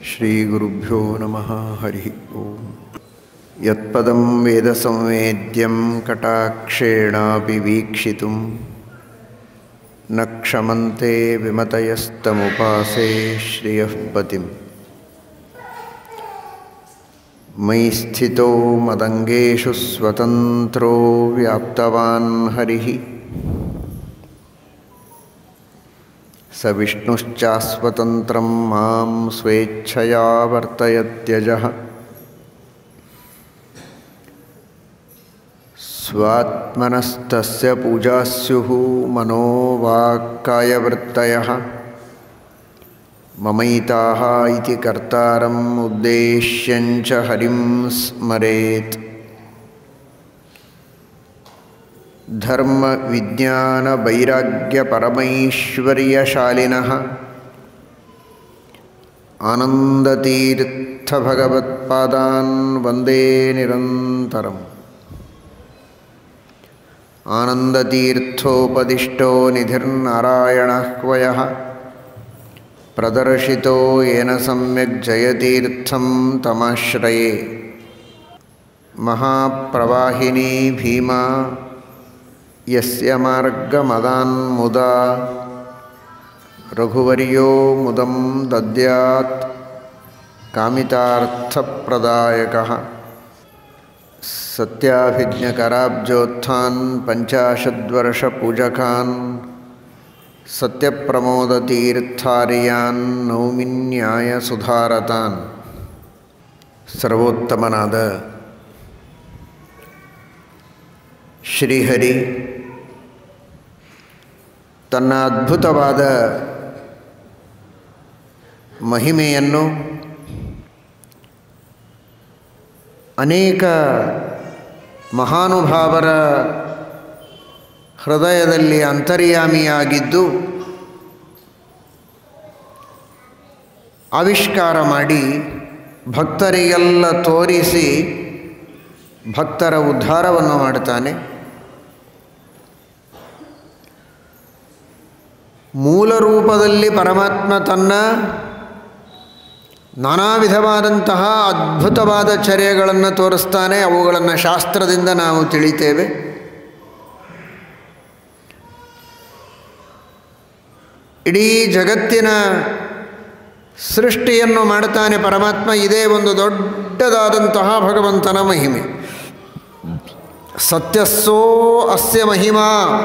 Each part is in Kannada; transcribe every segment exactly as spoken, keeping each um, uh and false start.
ಶ್ರೀಗುರುಭ್ಯೋ ನಮಃ. ಹರಿ ಓಂ. ಯತ್ಪದಂ ವೇದಸಂವೇದ್ಯಂ ಕಟಾಕ್ಷೇಣಾಪಿ ವೀಕ್ಷಿತುಂ ನ ಕ್ಷಮಂತೆ ವಿಮತಯಸ್ತಮುಪಾಸೇ ಶ್ರಿಯಃ ಪತಿಂ. ಮಯಿ ಸ್ಥಿತೋ ಮದಂಗೇಷು ಸ್ವತಂತ್ರೋ ವ್ಯಾಪ್ತವಾನ್ ಹರಿಃ ಸ ವಿಷ್ಣುಶ್ಚಾಸ್ವತಂತ್ರಂ ಮಾಂ ಸ್ವೇಚ್ಛಯಾ ವರ್ತಯತ್ಯಜಃ. ಸ್ವಾತ್ಮನಸ್ತಸ್ಯ ಪೂಜಾಸ್ಯುಃ ಮನೋ ವಾಕ್ಕಾಯವೃತ್ತಯಃ. ಮಮೈತಾಃ ಇತಿ ಕರ್ತಾರಂ ಉದ್ದೇಶ್ಯಂಚ ಹರಿಂ ಸ್ಮರೇತ್. ಧರ್ಮ ವಿಜ್ಞಾನ ವೈರಾಗ್ಯ ಪರಮೈಶ್ವರ್ಯಶಾಲಿನಃ ಆನಂದತೀರ್ಥ ಭಗವತ್ಪಾದಾನ್ ವಂದೇ ನಿರಂತರಂ. ಆನಂದತೀರ್ಥೋಪದಿಷ್ಟೋ ನಿಧಿರ್ನಾರಾಯಣಃ ಕ್ವಯಃ ಪ್ರದರ್ಶಿತೋ ಯೇನ ಸಮ್ಯಕ್ ಜಯತೀರ್ಥಂ ತಮಾಶ್ರಯೇ. ಮಹಾಪ್ರವಾಹಿನಿ ಭೀಮಾ ಯಸ್ಯ ಮಾರ್ಗಮದಾನ್ಮುದಾ ರಘುವರ್ಯೋ ಮುದಂ ದದ್ಯಾತ್ ಕಾಮಿತಾರ್ಥಪ್ರದಾಯಕಃ. ಸತ್ಯಾಭಿಜ್ಞಕರಾಬ್ಜೋತ್ಥಾನ್ ಪಂಚಾಶದ್ವರ್ಷಪೂಜಕಾನ್ ಸತ್ಯಪ್ರಮೋದತೀರ್ಥಾರ್ಯಾನ್ ನೌಮಿನ್ಯಾಯ ಸುಧಾರತಾನ್. ಸರ್ವೋತ್ತಮನಾದ ಶ್ರೀಹರಿ ತನ್ನ ಅದ್ಭುತವಾದ ಮಹಿಮೆಯನ್ನು ಅನೇಕ ಮಹಾನುಭಾವರ ಹೃದಯದಲ್ಲಿ ಅಂತರ್ಯಾಮಿಯಾಗಿದ್ದು ಆವಿಷ್ಕಾರ ಮಾಡಿ ಭಕ್ತರಿಗೆಲ್ಲ ತೋರಿಸಿ ಭಕ್ತರ ಉದ್ಧಾರವನ್ನು ಮಾಡುತ್ತಾನೆ. ಮೂಲ ರೂಪದಲ್ಲಿ ಪರಮಾತ್ಮ ತನ್ನ ನಾನಾ ವಿಧವಾದಂತಹ ಅದ್ಭುತವಾದ ಚರ್ಯಗಳನ್ನು ತೋರಿಸ್ತಾನೆ. ಅವುಗಳನ್ನು ಶಾಸ್ತ್ರದಿಂದ ನಾವು ತಿಳಿತೇವೆ. ಇಡೀ ಜಗತ್ತಿನ ಸೃಷ್ಟಿಯನ್ನು ಮಾಡುತ್ತಾನೆ ಪರಮಾತ್ಮ. ಇದೇ ಒಂದು ದೊಡ್ಡದಾದಂತಹ ಭಗವಂತನ ಮಹಿಮೆ. ಸತ್ಯಸ್ಸೋ ಅಸ್ಯ ಮಹಿಮಾ.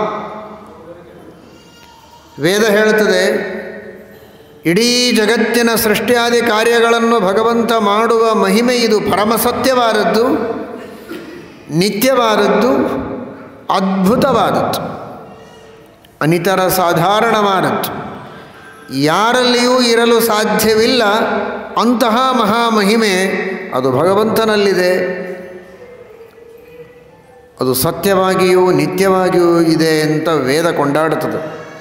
ವೇದ ಹೇಳುತ್ತದೆ, ಇಡೀ ಜಗತ್ತಿನ ಸೃಷ್ಟಿಯಾದಿ ಕಾರ್ಯಗಳನ್ನು ಭಗವಂತ ಮಾಡುವ ಮಹಿಮೆ ಇದು ಪರಮಸತ್ಯವಾದದ್ದು, ನಿತ್ಯವಾದದ್ದು, ಅದ್ಭುತವಾದದ್ದು, ಅನಿತರ ಸಾಧಾರಣವಾದದ್ದು, ಯಾರಲ್ಲಿಯೂ ಇರಲು ಸಾಧ್ಯವಿಲ್ಲ ಅಂತಹ ಮಹಾಮಹಿಮೆ ಅದು ಭಗವಂತನಲ್ಲಿದೆ. ಅದು ಸತ್ಯವಾಗಿಯೂ ನಿತ್ಯವಾಗಿಯೂ ಇದೆ ಅಂತ ವೇದ ಕೊಂಡಾಡುತ್ತದೆ.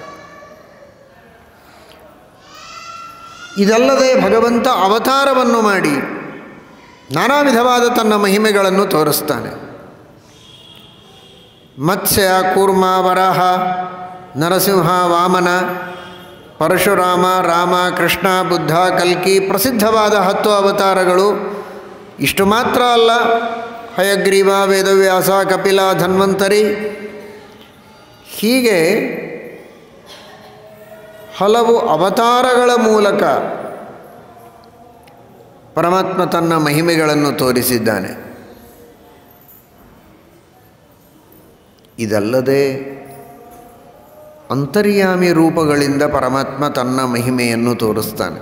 ಇದಲ್ಲದೆ ಭಗವಂತ ಅವತಾರವನ್ನು ಮಾಡಿ ನಾನಾ ವಿಧವಾದ ತನ್ನ ಮಹಿಮೆಗಳನ್ನು ತೋರಿಸ್ತಾನೆ. ಮತ್ಸ್ಯ, ಕೂರ್ಮ, ವರಾಹ, ನರಸಿಂಹ, ವಾಮನ, ಪರಶುರಾಮ, ರಾಮ, ಕೃಷ್ಣ, ಬುದ್ಧ, ಕಲ್ಕಿ ಪ್ರಸಿದ್ಧವಾದ ಹತ್ತು ಅವತಾರಗಳು. ಇಷ್ಟು ಮಾತ್ರ ಅಲ್ಲ, ಹಯಗ್ರೀವ, ವೇದವ್ಯಾಸ, ಕಪಿಲ, ಧನ್ವಂತರಿ, ಹೀಗೆ ಹಲವು ಅವತಾರಗಳ ಮೂಲಕ ಪರಮಾತ್ಮ ತನ್ನ ಮಹಿಮೆಗಳನ್ನು ತೋರಿಸಿದ್ದಾನೆ. ಇದಲ್ಲದೆ ಅಂತರ್ಯಾಮಿ ರೂಪಗಳಿಂದ ಪರಮಾತ್ಮ ತನ್ನ ಮಹಿಮೆಯನ್ನು ತೋರಿಸ್ತಾನೆ.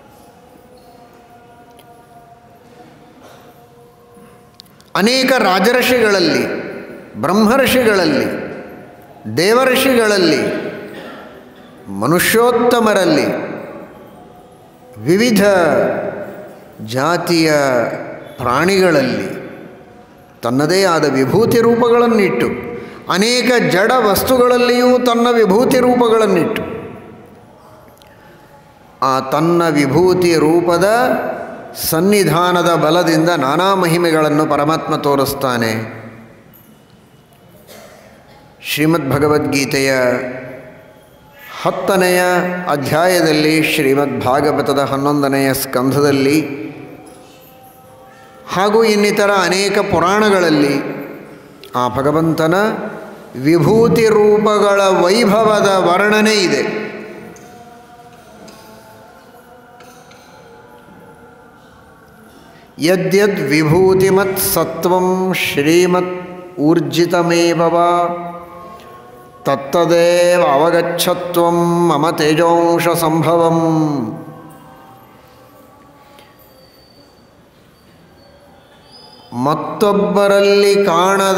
ಅನೇಕ ರಾಜಋಷಿಗಳಲ್ಲಿ, ಬ್ರಹ್ಮರ್ಷಿಗಳಲ್ಲಿ, ದೇವರ್ಷಿಗಳಲ್ಲಿ, ಮನುಷ್ಯೋತ್ತಮರಲ್ಲಿ, ವಿವಿಧ ಜಾತಿಯ ಪ್ರಾಣಿಗಳಲ್ಲಿ ತನ್ನದೇ ಆದ ವಿಭೂತಿ ರೂಪಗಳನ್ನಿಟ್ಟು, ಅನೇಕ ಜಡ ವಸ್ತುಗಳಲ್ಲಿಯೂ ತನ್ನ ವಿಭೂತಿ ರೂಪಗಳನ್ನಿಟ್ಟು ಆ ತನ್ನ ವಿಭೂತಿ ರೂಪದ ಸನ್ನಿಧಾನದ ಬಲದಿಂದ ನಾನಾ ಮಹಿಮೆಗಳನ್ನು ಪರಮಾತ್ಮ ತೋರಿಸ್ತಾನೆ. ಶ್ರೀಮದ್ ಭಗವದ್ಗೀತೆಯ ಹತ್ತನೆಯ ಅಧ್ಯಾಯದಲ್ಲಿ ಶ್ರೀಮದ್ ಭಾಗವತದ ಹನ್ನೊಂದನೆಯ ಸ್ಕಂಧದಲ್ಲಿ ಹಾಗೂ ಇನ್ನಿತರ ಅನೇಕ ಪುರಾಣಗಳಲ್ಲಿ ಆ ಭಗವಂತನ ವಿಭೂತಿ ರೂಪಗಳ ವೈಭವದ ವರ್ಣನೆ ಇದೆ. ಯದ್ಯದ್ ವಿಭೂತಿಮತ್ ಸತ್ವಂ ಶ್ರೀಮತ್ ಊರ್ಜಿತಮೇವ ತತ್ತದೇವ ಅವಗಚ್ಚತ್ವಂ ಮಮ ತೇಜೋಂಶ ಸಂಭವಂ. ಮತ್ತೊಬ್ಬರಲ್ಲಿ ಕಾಣದ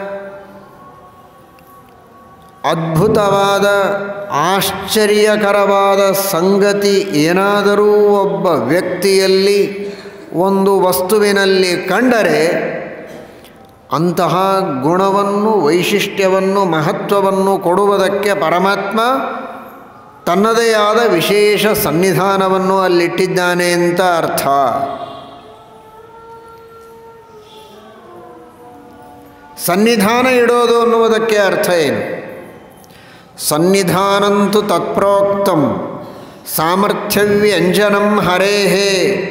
ಅದ್ಭುತವಾದ ಆಶ್ಚರ್ಯಕರವಾದ ಸಂಗತಿ ಏನಾದರೂ ಒಬ್ಬ ವ್ಯಕ್ತಿಯಲ್ಲಿ ಒಂದು ವಸ್ತುವಿನಲ್ಲಿ ಕಂಡರೆ ಅಂತಹ ಗುಣವನ್ನು, ವೈಶಿಷ್ಟ್ಯವನ್ನು, ಮಹತ್ವವನ್ನು ಕೊಡುವುದಕ್ಕೆ ಪರಮಾತ್ಮ ತನ್ನದೇ ಆದ ವಿಶೇಷ ಸನ್ನಿಧಾನವನ್ನು ಅಲ್ಲಿಟ್ಟಿದ್ದಾನೆ ಅಂತ ಅರ್ಥ. ಸನ್ನಿಧಾನ ಇಡೋದು ಅನ್ನುವುದಕ್ಕೆ ಅರ್ಥ ಏನು? ಸನ್ನಿಧಾನಂತು ತತ್ಪ್ರೋಕ್ತಂ ಸಾಮರ್ಥ್ಯವ್ಯಂಜನಂ ಹರೇಹೇ.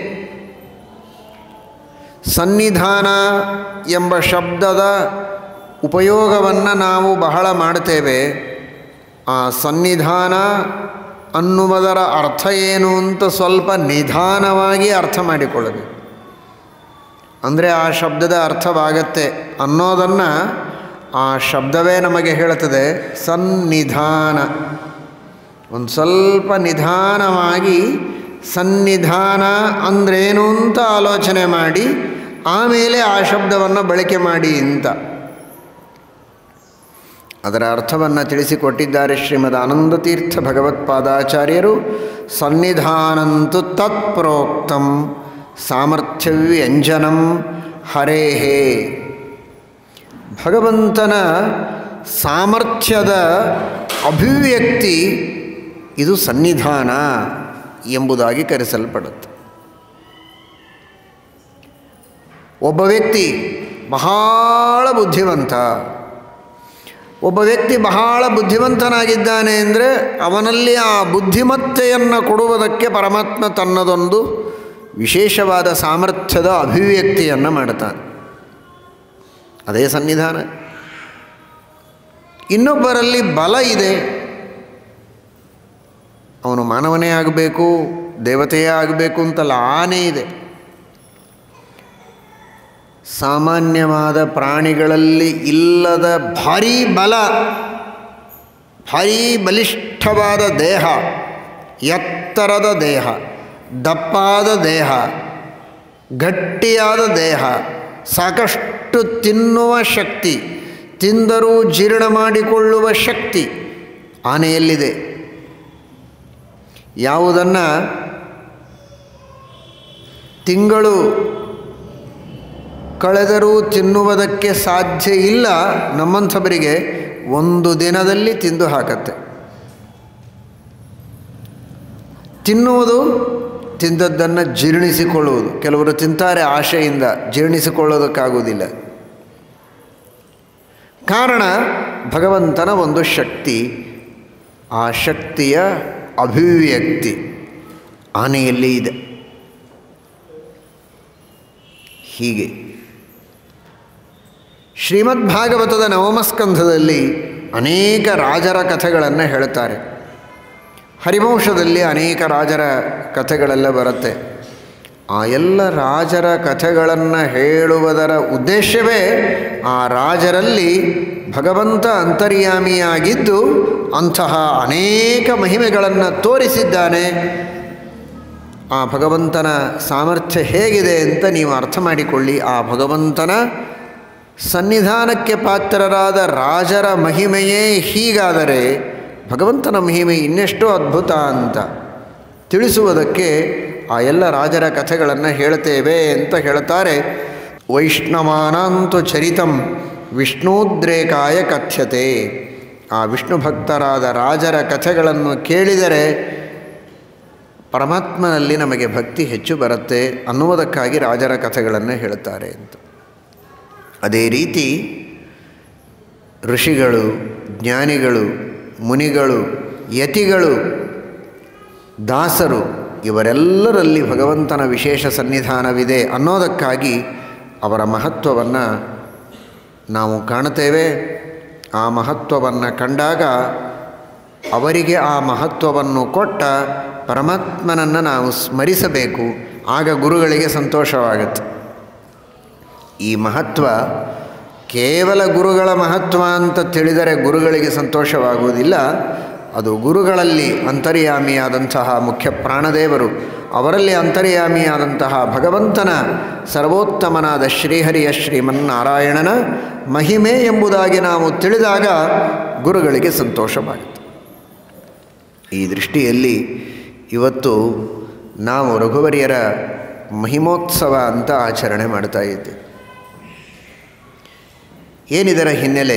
ಸನ್ನಿಧಾನ ಎಂಬ ಶಬ್ದದ ಉಪಯೋಗವನ್ನು ನಾವು ಬಹಳ ಮಾಡ್ತೇವೆ. ಆ ಸನ್ನಿಧಾನ ಅನ್ನುವುದರ ಅರ್ಥ ಏನು ಅಂತ ಸ್ವಲ್ಪ ನಿಧಾನವಾಗಿ ಅರ್ಥ ಮಾಡಿಕೊಳ್ಳಬೇಕು. ಅಂದರೆ ಆ ಶಬ್ದದ ಅರ್ಥವಾಗತ್ತೆ ಅನ್ನೋದನ್ನು ಆ ಶಬ್ದವೇ ನಮಗೆ ಹೇಳುತ್ತದೆ. ಸನ್ನಿಧಾನ, ಒಂದು ಸ್ವಲ್ಪ ನಿಧಾನವಾಗಿ ಸನ್ನಿಧಾನ ಅಂದ್ರೇನು ಅಂತ ಆಲೋಚನೆ ಮಾಡಿ ಆಮೇಲೆ ಆ ಶಬ್ದವನ್ನು ಬಳಕೆ ಮಾಡಿ ಅಂತ ಅದರ ಅರ್ಥವನ್ನು ತಿಳಿಸಿಕೊಟ್ಟಿದ್ದಾರೆ ಶ್ರೀಮದ್ ಆನಂದತೀರ್ಥ ಭಗವತ್ಪಾದಾಚಾರ್ಯರು. ಸನ್ನಿಧಾನಂತು ತತ್ಪ್ರೋಕ್ತಂ ಸಾಮರ್ಥ್ಯವ್ಯಂಜನಂ ಹರೇಹೇ. ಭಗವಂತನ ಸಾಮರ್ಥ್ಯದ ಅಭಿವ್ಯಕ್ತಿ ಇದು ಸನ್ನಿಧಾನ ಎಂಬುದಾಗಿ ಕರೆಸಲ್ಪಡುತ್ತೆ. ಒಬ್ಬ ವ್ಯಕ್ತಿ ಬಹಳ ಬುದ್ಧಿವಂತ, ಒಬ್ಬ ವ್ಯಕ್ತಿ ಬಹಳ ಬುದ್ಧಿವಂತನಾಗಿದ್ದಾನೆ ಅಂದರೆ ಅವನಲ್ಲಿ ಆ ಬುದ್ಧಿಮತ್ತೆಯನ್ನು ಕೊಡುವುದಕ್ಕೆ ಪರಮಾತ್ಮ ತನ್ನದೊಂದು ವಿಶೇಷವಾದ ಸಾಮರ್ಥ್ಯದ ಅಭಿವ್ಯಕ್ತಿಯನ್ನು ಮಾಡುತ್ತಾನೆ. ಅದೇ ಸನ್ನಿಧಾನ. ಇನ್ನೊಬ್ಬರಲ್ಲಿ ಬಲ ಇದೆ, ಅವನು ಮಾನವನೇ ಆಗಬೇಕು, ದೇವತೆಯೇ ಆಗಬೇಕು ಅಂತಲ್ಲ, ಆನೆ ಇದೆ. ಸಾಮಾನ್ಯವಾದ ಪ್ರಾಣಿಗಳಲ್ಲಿ ಇಲ್ಲದ ಭಾರೀ ಬಲ, ಭಾರೀ ಬಲಿಷ್ಠವಾದ ದೇಹ, ಎತ್ತರದ ದೇಹ, ದಪ್ಪಾದ ದೇಹ, ಗಟ್ಟಿಯಾದ ದೇಹ, ಸಾಕಷ್ಟು ತಿನ್ನುವ ಶಕ್ತಿ, ತಿಂದರೂ ಜೀರ್ಣ ಮಾಡಿಕೊಳ್ಳುವ ಶಕ್ತಿ ಆನೆಯಲ್ಲಿದೆ. ಯಾವುದನ್ನು ತಿಂಗಳು ಕಳೆದರೂ ತಿನ್ನುವುದಕ್ಕೆ ಸಾಧ್ಯ ಇಲ್ಲ, ನಮ್ಮಂಥವರಿಗೆ ಒಂದು ದಿನದಲ್ಲಿ ತಿಂದು ಹಾಕತ್ತೆ. ತಿನ್ನುವುದು, ತಿಂದದ್ದನ್ನು ಜೀರ್ಣಿಸಿಕೊಳ್ಳುವುದು. ಕೆಲವರು ತಿಂತಾರೆ ಆಶೆಯಿಂದ, ಜೀರ್ಣಿಸಿಕೊಳ್ಳೋದಕ್ಕಾಗುವುದಿಲ್ಲ. ಕಾರಣ ಭಗವಂತನ ಒಂದು ಶಕ್ತಿ, ಆ ಶಕ್ತಿಯ ಅಭಿವ್ಯಕ್ತಿ ಆನೆಯಲ್ಲಿ ಇದೆ. ಹೀಗೆ ಶ್ರೀಮದ್ ಭಾಗವತದ ನವಮಸ್ಕಂಧದಲ್ಲಿ ಅನೇಕ ರಾಜರ ಕಥೆಗಳನ್ನು ಹೇಳ್ತಾರೆ. ಹರಿವಂಶದಲ್ಲಿ ಅನೇಕ ರಾಜರ ಕಥೆಗಳೆಲ್ಲ ಬರುತ್ತೆ. ಆ ಎಲ್ಲ ರಾಜರ ಕಥೆಗಳನ್ನು ಹೇಳುವುದರ ಉದ್ದೇಶವೇ ಆ ರಾಜರಲ್ಲಿ ಭಗವಂತ ಅಂತರ್ಯಾಮಿಯಾಗಿದ್ದು ಅಂತಹ ಅನೇಕ ಮಹಿಮೆಗಳನ್ನು ತೋರಿಸಿದ್ದಾನೆ. ಆ ಭಗವಂತನ ಸಾಮರ್ಥ್ಯ ಹೇಗಿದೆ ಅಂತ ನೀವು ಅರ್ಥ ಮಾಡಿಕೊಳ್ಳಿ. ಆ ಭಗವಂತನ ಸನ್ನಿಧಾನಕ್ಕೆ ಪಾತ್ರರಾದ ರಾಜರ ಮಹಿಮೆಯೇ ಹೀಗಾದರೆ ಭಗವಂತನ ಮಹಿಮೆ ಇನ್ನೆಷ್ಟೋ ಅದ್ಭುತ ಅಂತ ತಿಳಿಸುವುದಕ್ಕೆ ಆ ಎಲ್ಲ ರಾಜರ ಕಥೆಗಳನ್ನು ಹೇಳ್ತೇವೆ ಅಂತ ಹೇಳ್ತಾರೆ. ವೈಷ್ಣವಾನಂತು ಚರಿತಂ ವಿಷ್ಣುದ್ರೇಕಾಯ ಕಥ್ಯತೆ. ಆ ವಿಷ್ಣು ಭಕ್ತರಾದ ರಾಜರ ಕಥೆಗಳನ್ನು ಕೇಳಿದರೆ ಪರಮಾತ್ಮನಲ್ಲಿ ನಮಗೆ ಭಕ್ತಿ ಹೆಚ್ಚು ಬರುತ್ತೆ ಅನ್ನುವುದಕ್ಕಾಗಿ ರಾಜರ ಕಥೆಗಳನ್ನು ಹೇಳುತ್ತಾರೆ ಅಂತ. ಅದೇ ರೀತಿ ಋಷಿಗಳು, ಜ್ಞಾನಿಗಳು, ಮುನಿಗಳು ಯತಿಗಳು, ದಾಸರು ಇವರೆಲ್ಲರಲ್ಲಿ ಭಗವಂತನ ವಿಶೇಷ ಸನ್ನಿಧಾನವಿದೆ ಅನ್ನೋದಕ್ಕಾಗಿ ಅವರ ಮಹತ್ವವನ್ನು ನಾವು ಕಾಣುತ್ತೇವೆ. ಆ ಮಹತ್ವವನ್ನು ಕಂಡಾಗ ಅವರಿಗೆ ಆ ಮಹತ್ವವನ್ನು ಕೊಟ್ಟ ಪರಮಾತ್ಮನನ್ನು ನಾವು ಸ್ಮರಿಸಬೇಕು. ಆಗ ಗುರುಗಳಿಗೆ ಸಂತೋಷವಾಗುತ್ತೆ. ಈ ಮಹತ್ವ ಕೇವಲ ಗುರುಗಳ ಮಹತ್ವ ಅಂತ ತಿಳಿದರೆ ಗುರುಗಳಿಗೆ ಸಂತೋಷವಾಗುವುದಿಲ್ಲ. ಅದು ಗುರುಗಳಲ್ಲಿ ಅಂತರ್ಯಾಮಿಯಾದಂತಹ ಮುಖ್ಯ ಪ್ರಾಣದೇವರು, ಅವರಲ್ಲಿ ಅಂತರ್ಯಾಮಿಯಾದಂತಹ ಭಗವಂತನ ಸರ್ವೋತ್ತಮನಾದ ಶ್ರೀಹರಿಯ ಶ್ರೀಮನ್ನಾರಾಯಣನ ಮಹಿಮೆ ಎಂಬುದಾಗಿ ನಾವು ತಿಳಿದಾಗ ಗುರುಗಳಿಗೆ ಸಂತೋಷವಾಗುತ್ತೆ. ಈ ದೃಷ್ಟಿಯಲ್ಲಿ ಇವತ್ತು ನಾವು ರಘುವರಿಯರ ಮಹಿಮೋತ್ಸವ ಅಂತ ಆಚರಣೆ ಮಾಡ್ತಾ ಇದ್ದೇವೆ. ಏನಿದರ ಹಿನ್ನೆಲೆ?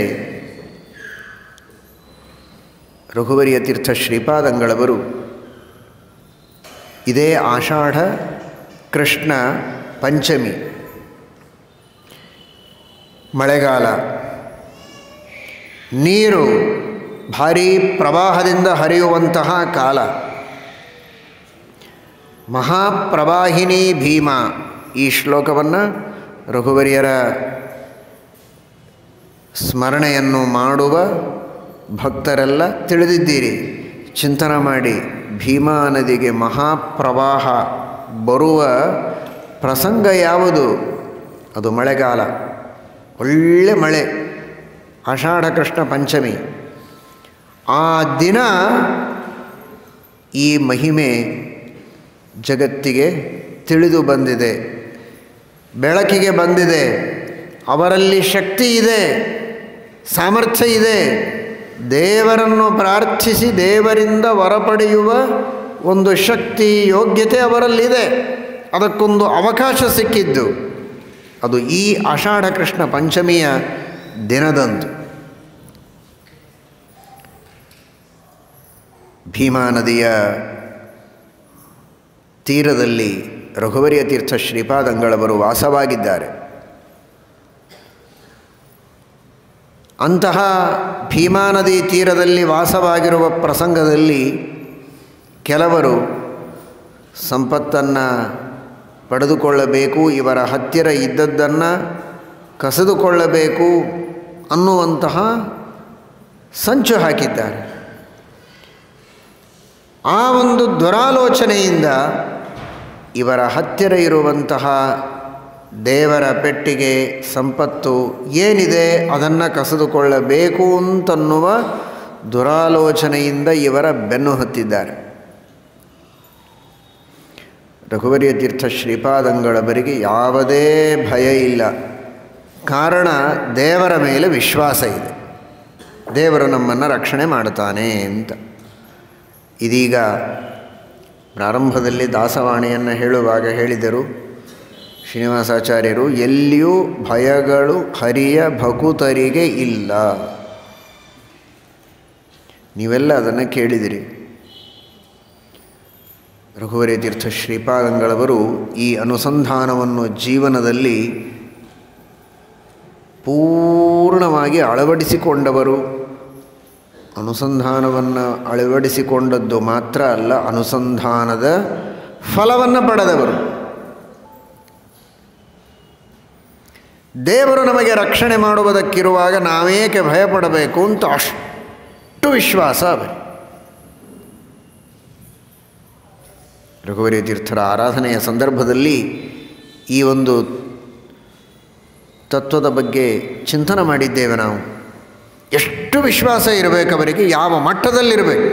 ರಘುವರಿಯ ತೀರ್ಥ ಶ್ರೀಪಾದಂಗಳವರು ಇದೇ ಆಷಾಢ ಕೃಷ್ಣ ಪಂಚಮಿ, ಮಳೆಗಾಲ, ನೀರು ಭಾರೀ ಪ್ರವಾಹದಿಂದ ಹರಿಯುವಂತಹ ಕಾಲ, ಮಹಾಪ್ರವಾಹಿನಿ ಭೀಮಾ. ಈ ಶ್ಲೋಕವನ್ನು ರಘುವರಿಯರ ಸ್ಮರಣೆಯನ್ನು ಮಾಡುವ ಭಕ್ತರೆಲ್ಲ ತಿಳಿದಿದ್ದೀರಿ. ಚಿಂತನೆ ಮಾಡಿ. ಭೀಮಾ ನದಿಗೆ ಮಹಾಪ್ರವಾಹ ಬರುವ ಪ್ರಸಂಗ ಯಾವುದು? ಅದು ಮಳೆಗಾಲ, ಒಳ್ಳೆ ಮಳೆ, ಆಷಾಢ ಕೃಷ್ಣ ಪಂಚಮಿ. ಆ ದಿನ ಈ ಮಹಿಮೆ ಜಗತ್ತಿಗೆ ತಿಳಿದು ಬಂದಿದೆ, ಬೆಳಕಿಗೆ ಬಂದಿದೆ. ಅವರಲ್ಲಿ ಶಕ್ತಿ ಇದೆ, ಸಾಮರ್ಥ್ಯ ಇದೆ. ದೇವರನ್ನು ಪ್ರಾರ್ಥಿಸಿ ದೇವರಿಂದ ವರ ಪಡೆಯುವ ಒಂದು ಶಕ್ತಿ, ಯೋಗ್ಯತೆ ಅವರಲ್ಲಿದೆ. ಅದಕ್ಕೊಂದು ಅವಕಾಶ ಸಿಕ್ಕಿದ್ದು ಅದು ಈ ಆಷಾಢ ಕೃಷ್ಣ ಪಂಚಮಿಯ ದಿನದಂದು. ಭೀಮಾ ನದಿಯ ತೀರದಲ್ಲಿ ರಘುವರಿಯ ತೀರ್ಥ ಶ್ರೀಪಾದಂಗಳವರು ವಾಸವಾಗಿದ್ದಾರೆ. ಅಂತಹ ಭೀಮಾ ನದಿ ತೀರದಲ್ಲಿ ವಾಸವಾಗಿರುವ ಪ್ರಸಂಗದಲ್ಲಿ ಕೆಲವರು ಸಂಪತ್ತನ್ನು ಪಡೆದುಕೊಳ್ಳಬೇಕು, ಇವರ ಹತ್ತಿರ ಇದ್ದದ್ದನ್ನು ಕಸಿದುಕೊಳ್ಳಬೇಕು ಅನ್ನುವಂತಹ ಸಂಚು ಹಾಕಿದ್ದಾರೆ. ಆ ಒಂದು ದುರಾಲೋಚನೆಯಿಂದ ಇವರ ಹತ್ತಿರ ಇರುವಂತಹ ದೇವರ ಪೆಟ್ಟಿಗೆ ಸಂಪತ್ತು ಏನಿದೆ ಅದನ್ನು ಕಸಿದುಕೊಳ್ಳಬೇಕು ಅಂತನ್ನುವ ದುರಾಲೋಚನೆಯಿಂದ ಇವರ ಬೆನ್ನು ಹತ್ತಿದ್ದಾರೆ. ರಘುವರಿಯ ತೀರ್ಥ ಶ್ರೀಪಾದಂಗಳವರಿಗೆ ಯಾವುದೇ ಭಯ ಇಲ್ಲ. ಕಾರಣ ದೇವರ ಮೇಲೆ ವಿಶ್ವಾಸ ಇದೆ. ದೇವರು ನಮ್ಮನ್ನು ರಕ್ಷಣೆ ಮಾಡ್ತಾನೆ ಅಂತ. ಇದೀಗ ಪ್ರಾರಂಭದಲ್ಲಿ ದಾಸವಾಣಿಯನ್ನು ಹೇಳುವಾಗ ಹೇಳಿದರು ಶ್ರೀನಿವಾಸಾಚಾರ್ಯರು, ಎಲ್ಲಿಯೂ ಭಯಗಳು ಹರಿಯ ಭಕುತರಿಗೆ ಇಲ್ಲ. ನೀವೆಲ್ಲ ಅದನ್ನು ಕೇಳಿದಿರಿ. ರಘುವರಿಯ ತೀರ್ಥ ಶ್ರೀಪಾದಂಗಳವರು ಈ ಅನುಸಂಧಾನವನ್ನು ಜೀವನದಲ್ಲಿ ಪೂರ್ಣವಾಗಿ ಅಳವಡಿಸಿಕೊಂಡವರು. ಅನುಸಂಧಾನವನ್ನು ಅಳವಡಿಸಿಕೊಂಡದ್ದು ಮಾತ್ರ ಅಲ್ಲ, ಅನುಸಂಧಾನದ ಫಲವನ್ನು ಪಡೆದವರು. ದೇವರು ನಮಗೆ ರಕ್ಷಣೆ ಮಾಡುವುದಕ್ಕಿರುವಾಗ ನಾವೇಕೆ ಭಯಪಡಬೇಕು ಅಂತ ಅಷ್ಟು ವಿಶ್ವಾಸ ಅವರಿಗೆ. ರಘುವರಿಯ ತೀರ್ಥರ ಆರಾಧನೆಯ ಸಂದರ್ಭದಲ್ಲಿ ಈ ಒಂದು ತತ್ವದ ಬಗ್ಗೆ ಚಿಂತನೆ ಮಾಡಿದ್ದೇವೆ ನಾವು. ಎಷ್ಟು ವಿಶ್ವಾಸ ಇರಬೇಕು ಅವರಿಗೆ, ಯಾವ ಮಟ್ಟದಲ್ಲಿರಬೇಕು.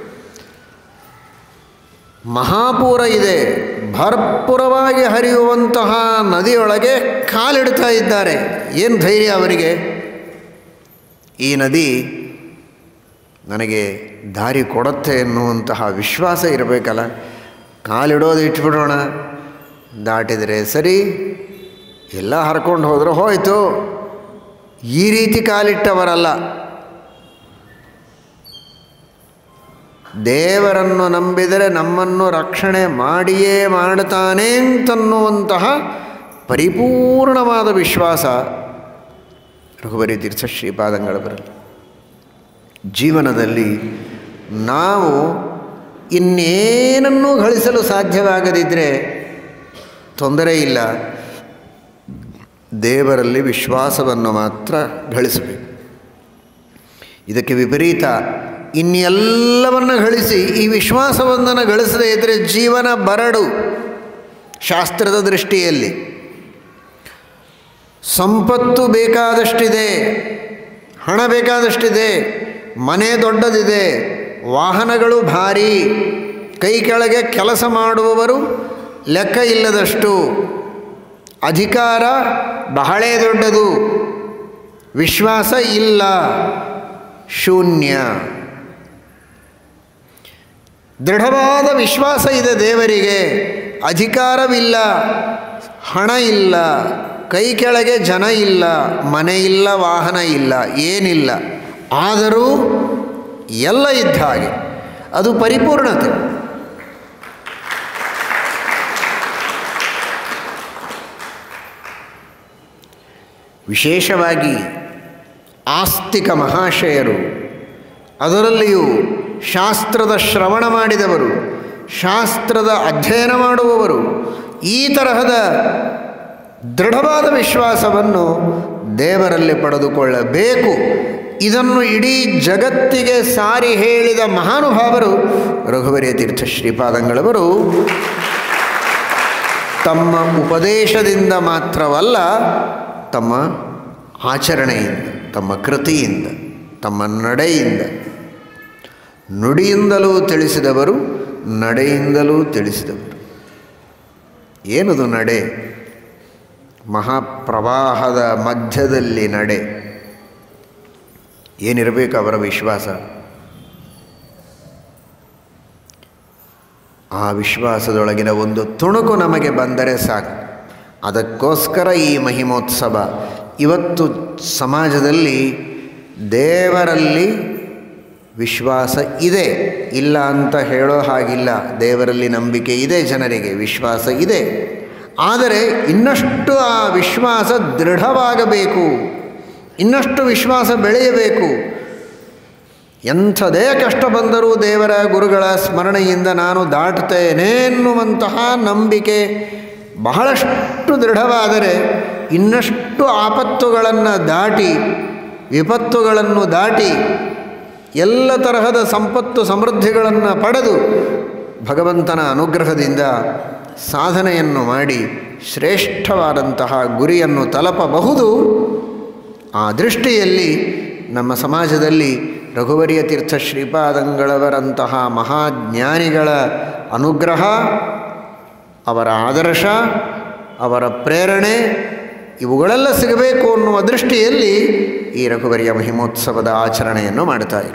ಮಹಾಪೂರ ಇದೆ, ಭರ್ಪೂರವಾಗಿ ಹರಿಯುವಂತಹ ನದಿಯೊಳಗೆ ಕಾಲಿಡ್ತಾ ಇದ್ದಾರೆ. ಏನು ಧೈರ್ಯ ಅವರಿಗೆ? ಈ ನದಿ ನನಗೆ ದಾರಿ ಕೊಡುತ್ತೆ ಎನ್ನುವಂತಹ ವಿಶ್ವಾಸ ಇರಬೇಕಲ್ಲ. ಕಾಲಿಡೋದು ಇಟ್ಬಿಡೋಣ, ದಾಟಿದರೆ ಸರಿ, ಎಲ್ಲ ಹರ್ಕೊಂಡು ಹೋದ್ರೆ ಹೋಯಿತು. ಈ ರೀತಿ ಕಾಲಿಟ್ಟವರಲ್ಲ. ದೇವರನ್ನು ನಂಬಿದರೆ ನಮ್ಮನ್ನು ರಕ್ಷಣೆ ಮಾಡಿಯೇ ಮಾಡ್ತಾನೆ ಅಂತನ್ನುವಂತಹ ಪರಿಪೂರ್ಣವಾದ ವಿಶ್ವಾಸ ರಘುವರಿಯ ತೀರ್ಥ ಶ್ರೀಪಾದಂಗಳವರಲ್ಲಿ. ಜೀವನದಲ್ಲಿ ನಾವು ಇನ್ನೇನನ್ನೂ ಗಳಿಸಲು ಸಾಧ್ಯವಾಗದಿದ್ದರೆ ತೊಂದರೆ ಇಲ್ಲ, ದೇವರಲ್ಲಿ ವಿಶ್ವಾಸವನ್ನು ಮಾತ್ರ ಗಳಿಸಬೇಕು. ಇದಕ್ಕೆ ವಿಪರೀತ, ಇನ್ನೆಲ್ಲವನ್ನು ಗಳಿಸಿ ಈ ವಿಶ್ವಾಸವೊಂದನ್ನು ಗಳಿಸದೇ ಇದ್ದರೆ ಜೀವನ ಬರಡು. ಶಾಸ್ತ್ರದ ದೃಷ್ಟಿಯಲ್ಲಿ ಸಂಪತ್ತು ಬೇಕಾದಷ್ಟಿದೆ, ಹಣ ಬೇಕಾದಷ್ಟಿದೆ, ಮನೆ ದೊಡ್ಡದಿದೆ, ವಾಹನಗಳು ಭಾರಿ, ಕೈ ಕೆಳಗೆ ಕೆಲಸ ಮಾಡುವವರು ಲೆಕ್ಕ ಇಲ್ಲದಷ್ಟು, ಅಧಿಕಾರ ಬಹಳೇ ದೊಡ್ಡದು, ವಿಶ್ವಾಸ ಇಲ್ಲ, ಶೂನ್ಯ. ದೃಢವಾದ ವಿಶ್ವಾಸ ಇದೆ ದೇವರಿಗೆ, ಅಧಿಕಾರವಿಲ್ಲ, ಹಣ ಇಲ್ಲ, ಕೈ ಕೆಳಗೆ ಜನ ಇಲ್ಲ, ಮನೆ ಇಲ್ಲ, ವಾಹನ ಇಲ್ಲ, ಏನಿಲ್ಲ, ಆದರೂ ಎಲ್ಲ ಇದ್ದ ಹಾಗೆ, ಅದು ಪರಿಪೂರ್ಣತೆ. ವಿಶೇಷವಾಗಿ ಆಸ್ತಿಕ ಮಹಾಶಯರು, ಅದರಲ್ಲಿಯೂ ಶಾಸ್ತ್ರದ ಶ್ರವಣ ಮಾಡಿದವರು, ಶಾಸ್ತ್ರದ ಅಧ್ಯಯನ ಮಾಡುವವರು ಈ ತರಹದ ದೃಢವಾದ ವಿಶ್ವಾಸವನ್ನು ದೇವರಲ್ಲಿ ಪಡೆದುಕೊಳ್ಳಬೇಕು. ಇದನ್ನು ಇಡೀ ಜಗತ್ತಿಗೆ ಸಾರಿ ಹೇಳಿದ ಮಹಾನುಭಾವರು ರಘುವರಿಯ ತೀರ್ಥ ಶ್ರೀಪಾದಂಗಳವರು ತಮ್ಮ ಉಪದೇಶದಿಂದ ಮಾತ್ರವಲ್ಲ, ತಮ್ಮ ಆಚರಣೆಯಿಂದ, ತಮ್ಮ ಕೃತಿಯಿಂದ, ತಮ್ಮ ನಡೆಯಿಂದ, ನುಡಿಯಿಂದಲೂ ತಿಳಿಸಿದವರು, ನಡೆಯಿಂದಲೂ ತಿಳಿಸಿದವರು. ಏನದು ನಡೆ? ಮಹಾಪ್ರವಾಹದ ಮಧ್ಯದಲ್ಲಿ ನಡೆ. ಏನಿರಬೇಕು ಅವರ ವಿಶ್ವಾಸ? ಆ ವಿಶ್ವಾಸದೊಳಗಿನ ಒಂದು ತುಣುಕು ನಮಗೆ ಬಂದರೆ ಸಾಕು. ಅದಕ್ಕೋಸ್ಕರ ಈ ಮಹಿಮೋತ್ಸವ. ಇವತ್ತು ಸಮಾಜದಲ್ಲಿ ದೇವರಲ್ಲಿ ವಿಶ್ವಾಸ ಇದೆ, ಇಲ್ಲ ಅಂತ ಹೇಳೋ ಹಾಗಿಲ್ಲ. ದೇವರಲ್ಲಿ ನಂಬಿಕೆ ಇದೆ, ಜನರಿಗೆ ವಿಶ್ವಾಸ ಇದೆ. ಆದರೆ ಇನ್ನಷ್ಟು ಆ ವಿಶ್ವಾಸ ದೃಢವಾಗಬೇಕು, ಇನ್ನಷ್ಟು ವಿಶ್ವಾಸ ಬೆಳೆಯಬೇಕು. ಎಂಥದೇ ಕಷ್ಟ ಬಂದರೂ ದೇವರ ಗುರುಗಳ ಸ್ಮರಣೆಯಿಂದ ನಾನು ದಾಟ್ತೇನೆ ಎನ್ನುವಂತಹ ನಂಬಿಕೆ ಬಹಳಷ್ಟು ದೃಢವಾದರೆ ಇನ್ನಷ್ಟು ಆಪತ್ತುಗಳನ್ನು ದಾಟಿ, ವಿಪತ್ತುಗಳನ್ನು ದಾಟಿ, ಎಲ್ಲ ತರಹದ ಸಂಪತ್ತು ಸಮೃದ್ಧಿಗಳನ್ನು ಪಡೆದು ಭಗವಂತನ ಅನುಗ್ರಹದಿಂದ ಸಾಧನೆಯನ್ನು ಮಾಡಿ ಶ್ರೇಷ್ಠವಾದಂತಹ ಗುರಿಯನ್ನು ತಲುಪಬಹುದು. ಆ ದೃಷ್ಟಿಯಲ್ಲಿ ನಮ್ಮ ಸಮಾಜದಲ್ಲಿ ರಘುವರಿಯ ತೀರ್ಥ ಶ್ರೀಪಾದಂಗಳವರಂತಹ ಮಹಾಜ್ಞಾನಿಗಳ ಅನುಗ್ರಹ, ಅವರ ಆದರ್ಶ, ಅವರ ಪ್ರೇರಣೆ ಇವುಗಳೆಲ್ಲ ಸಿಗಬೇಕು ಅನ್ನುವ ದೃಷ್ಟಿಯಲ್ಲಿ ಈ ರಘುವರಿಯ ಮಹಿಮೋತ್ಸವದ ಆಚರಣೆಯನ್ನು ಮಾಡ್ತಾ ಇರು.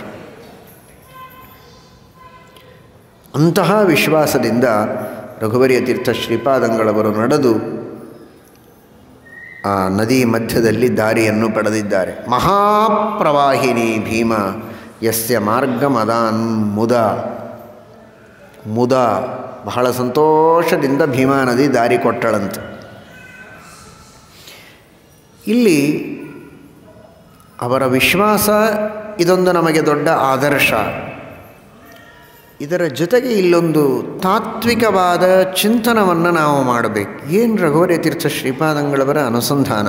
ಅಂತಹ ವಿಶ್ವಾಸದಿಂದ ರಘುವರಿಯ ತೀರ್ಥ ಶ್ರೀಪಾದಂಗಳವರು ನಡೆದು ಆ ನದಿ ಮಧ್ಯದಲ್ಲಿ ದಾರಿಯನ್ನು ಪಡೆದಿದ್ದಾರೆ. ಮಹಾಪ್ರವಾಹಿನಿ ಭೀಮ ಯಸ್ಯ ಮಾರ್ಗ ಮದಾನ್ ಮುದ. ಮುದ ಬಹಳ ಸಂತೋಷದಿಂದ ಭೀಮಾ ನದಿ ದಾರಿ ಕೊಟ್ಟಳಂತೆ. ಇಲ್ಲಿ ಅವರ ವಿಶ್ವಾಸ ಇದೊಂದು ನಮಗೆ ದೊಡ್ಡ ಆದರ್ಶ. ಇದರ ಜೊತೆಗೆ ಇಲ್ಲೊಂದು ತಾತ್ವಿಕವಾದ ಚಿಂತನವನ್ನು ನಾವು ಮಾಡಬೇಕು. ಏನು ರಘುವರಿಯ ತೀರ್ಥ ಶ್ರೀಪಾದಂಗಳವರ ಅನುಸಂಧಾನ,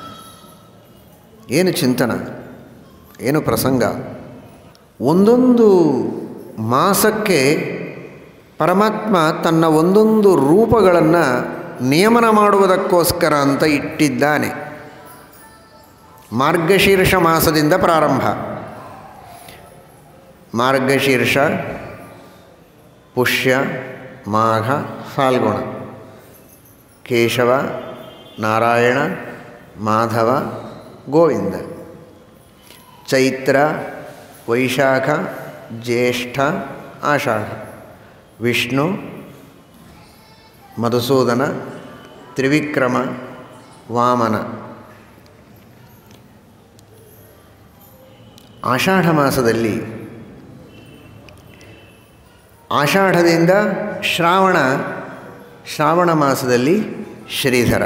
ಏನು ಚಿಂತನ, ಏನು ಪ್ರಸಂಗ. ಒಂದೊಂದು ಮಾಸಕ್ಕೆ ಪರಮಾತ್ಮ ತನ್ನ ಒಂದೊಂದು ರೂಪಗಳನ್ನು ನಿಯಮನ ಮಾಡುವುದಕ್ಕೋಸ್ಕರ ಅಂತ ಇಟ್ಟಿದ್ದಾನೆ. ಮಾರ್ಗಶೀರ್ಷ ಮಾಸದಿಂದ ಪ್ರಾರಂಭ. ಮಾರ್ಗಶೀರ್ಷ, ಪುಷ್ಯ, ಮಾಘ, ಫಾಲ್ಗುಣ, ಕೇಶವ, ನಾರಾಯಣ, ಮಾಧವ, ಗೋವಿಂದ. ಚೈತ್ರ, ವೈಶಾಖ, ಜ್ಯೇಷ್ಠ, ಆಷಾಢ. ವಿಷ್ಣು, ಮಧುಸೂದನ, ತ್ರಿವಿಕ್ರಮ, ವಾಮನ. ಆಷಾಢ ಮಾಸದಲ್ಲಿ, ಆಷಾಢದಿಂದ ಶ್ರಾವಣ, ಶ್ರಾವಣ ಮಾಸದಲ್ಲಿ ಶ್ರೀಧರ.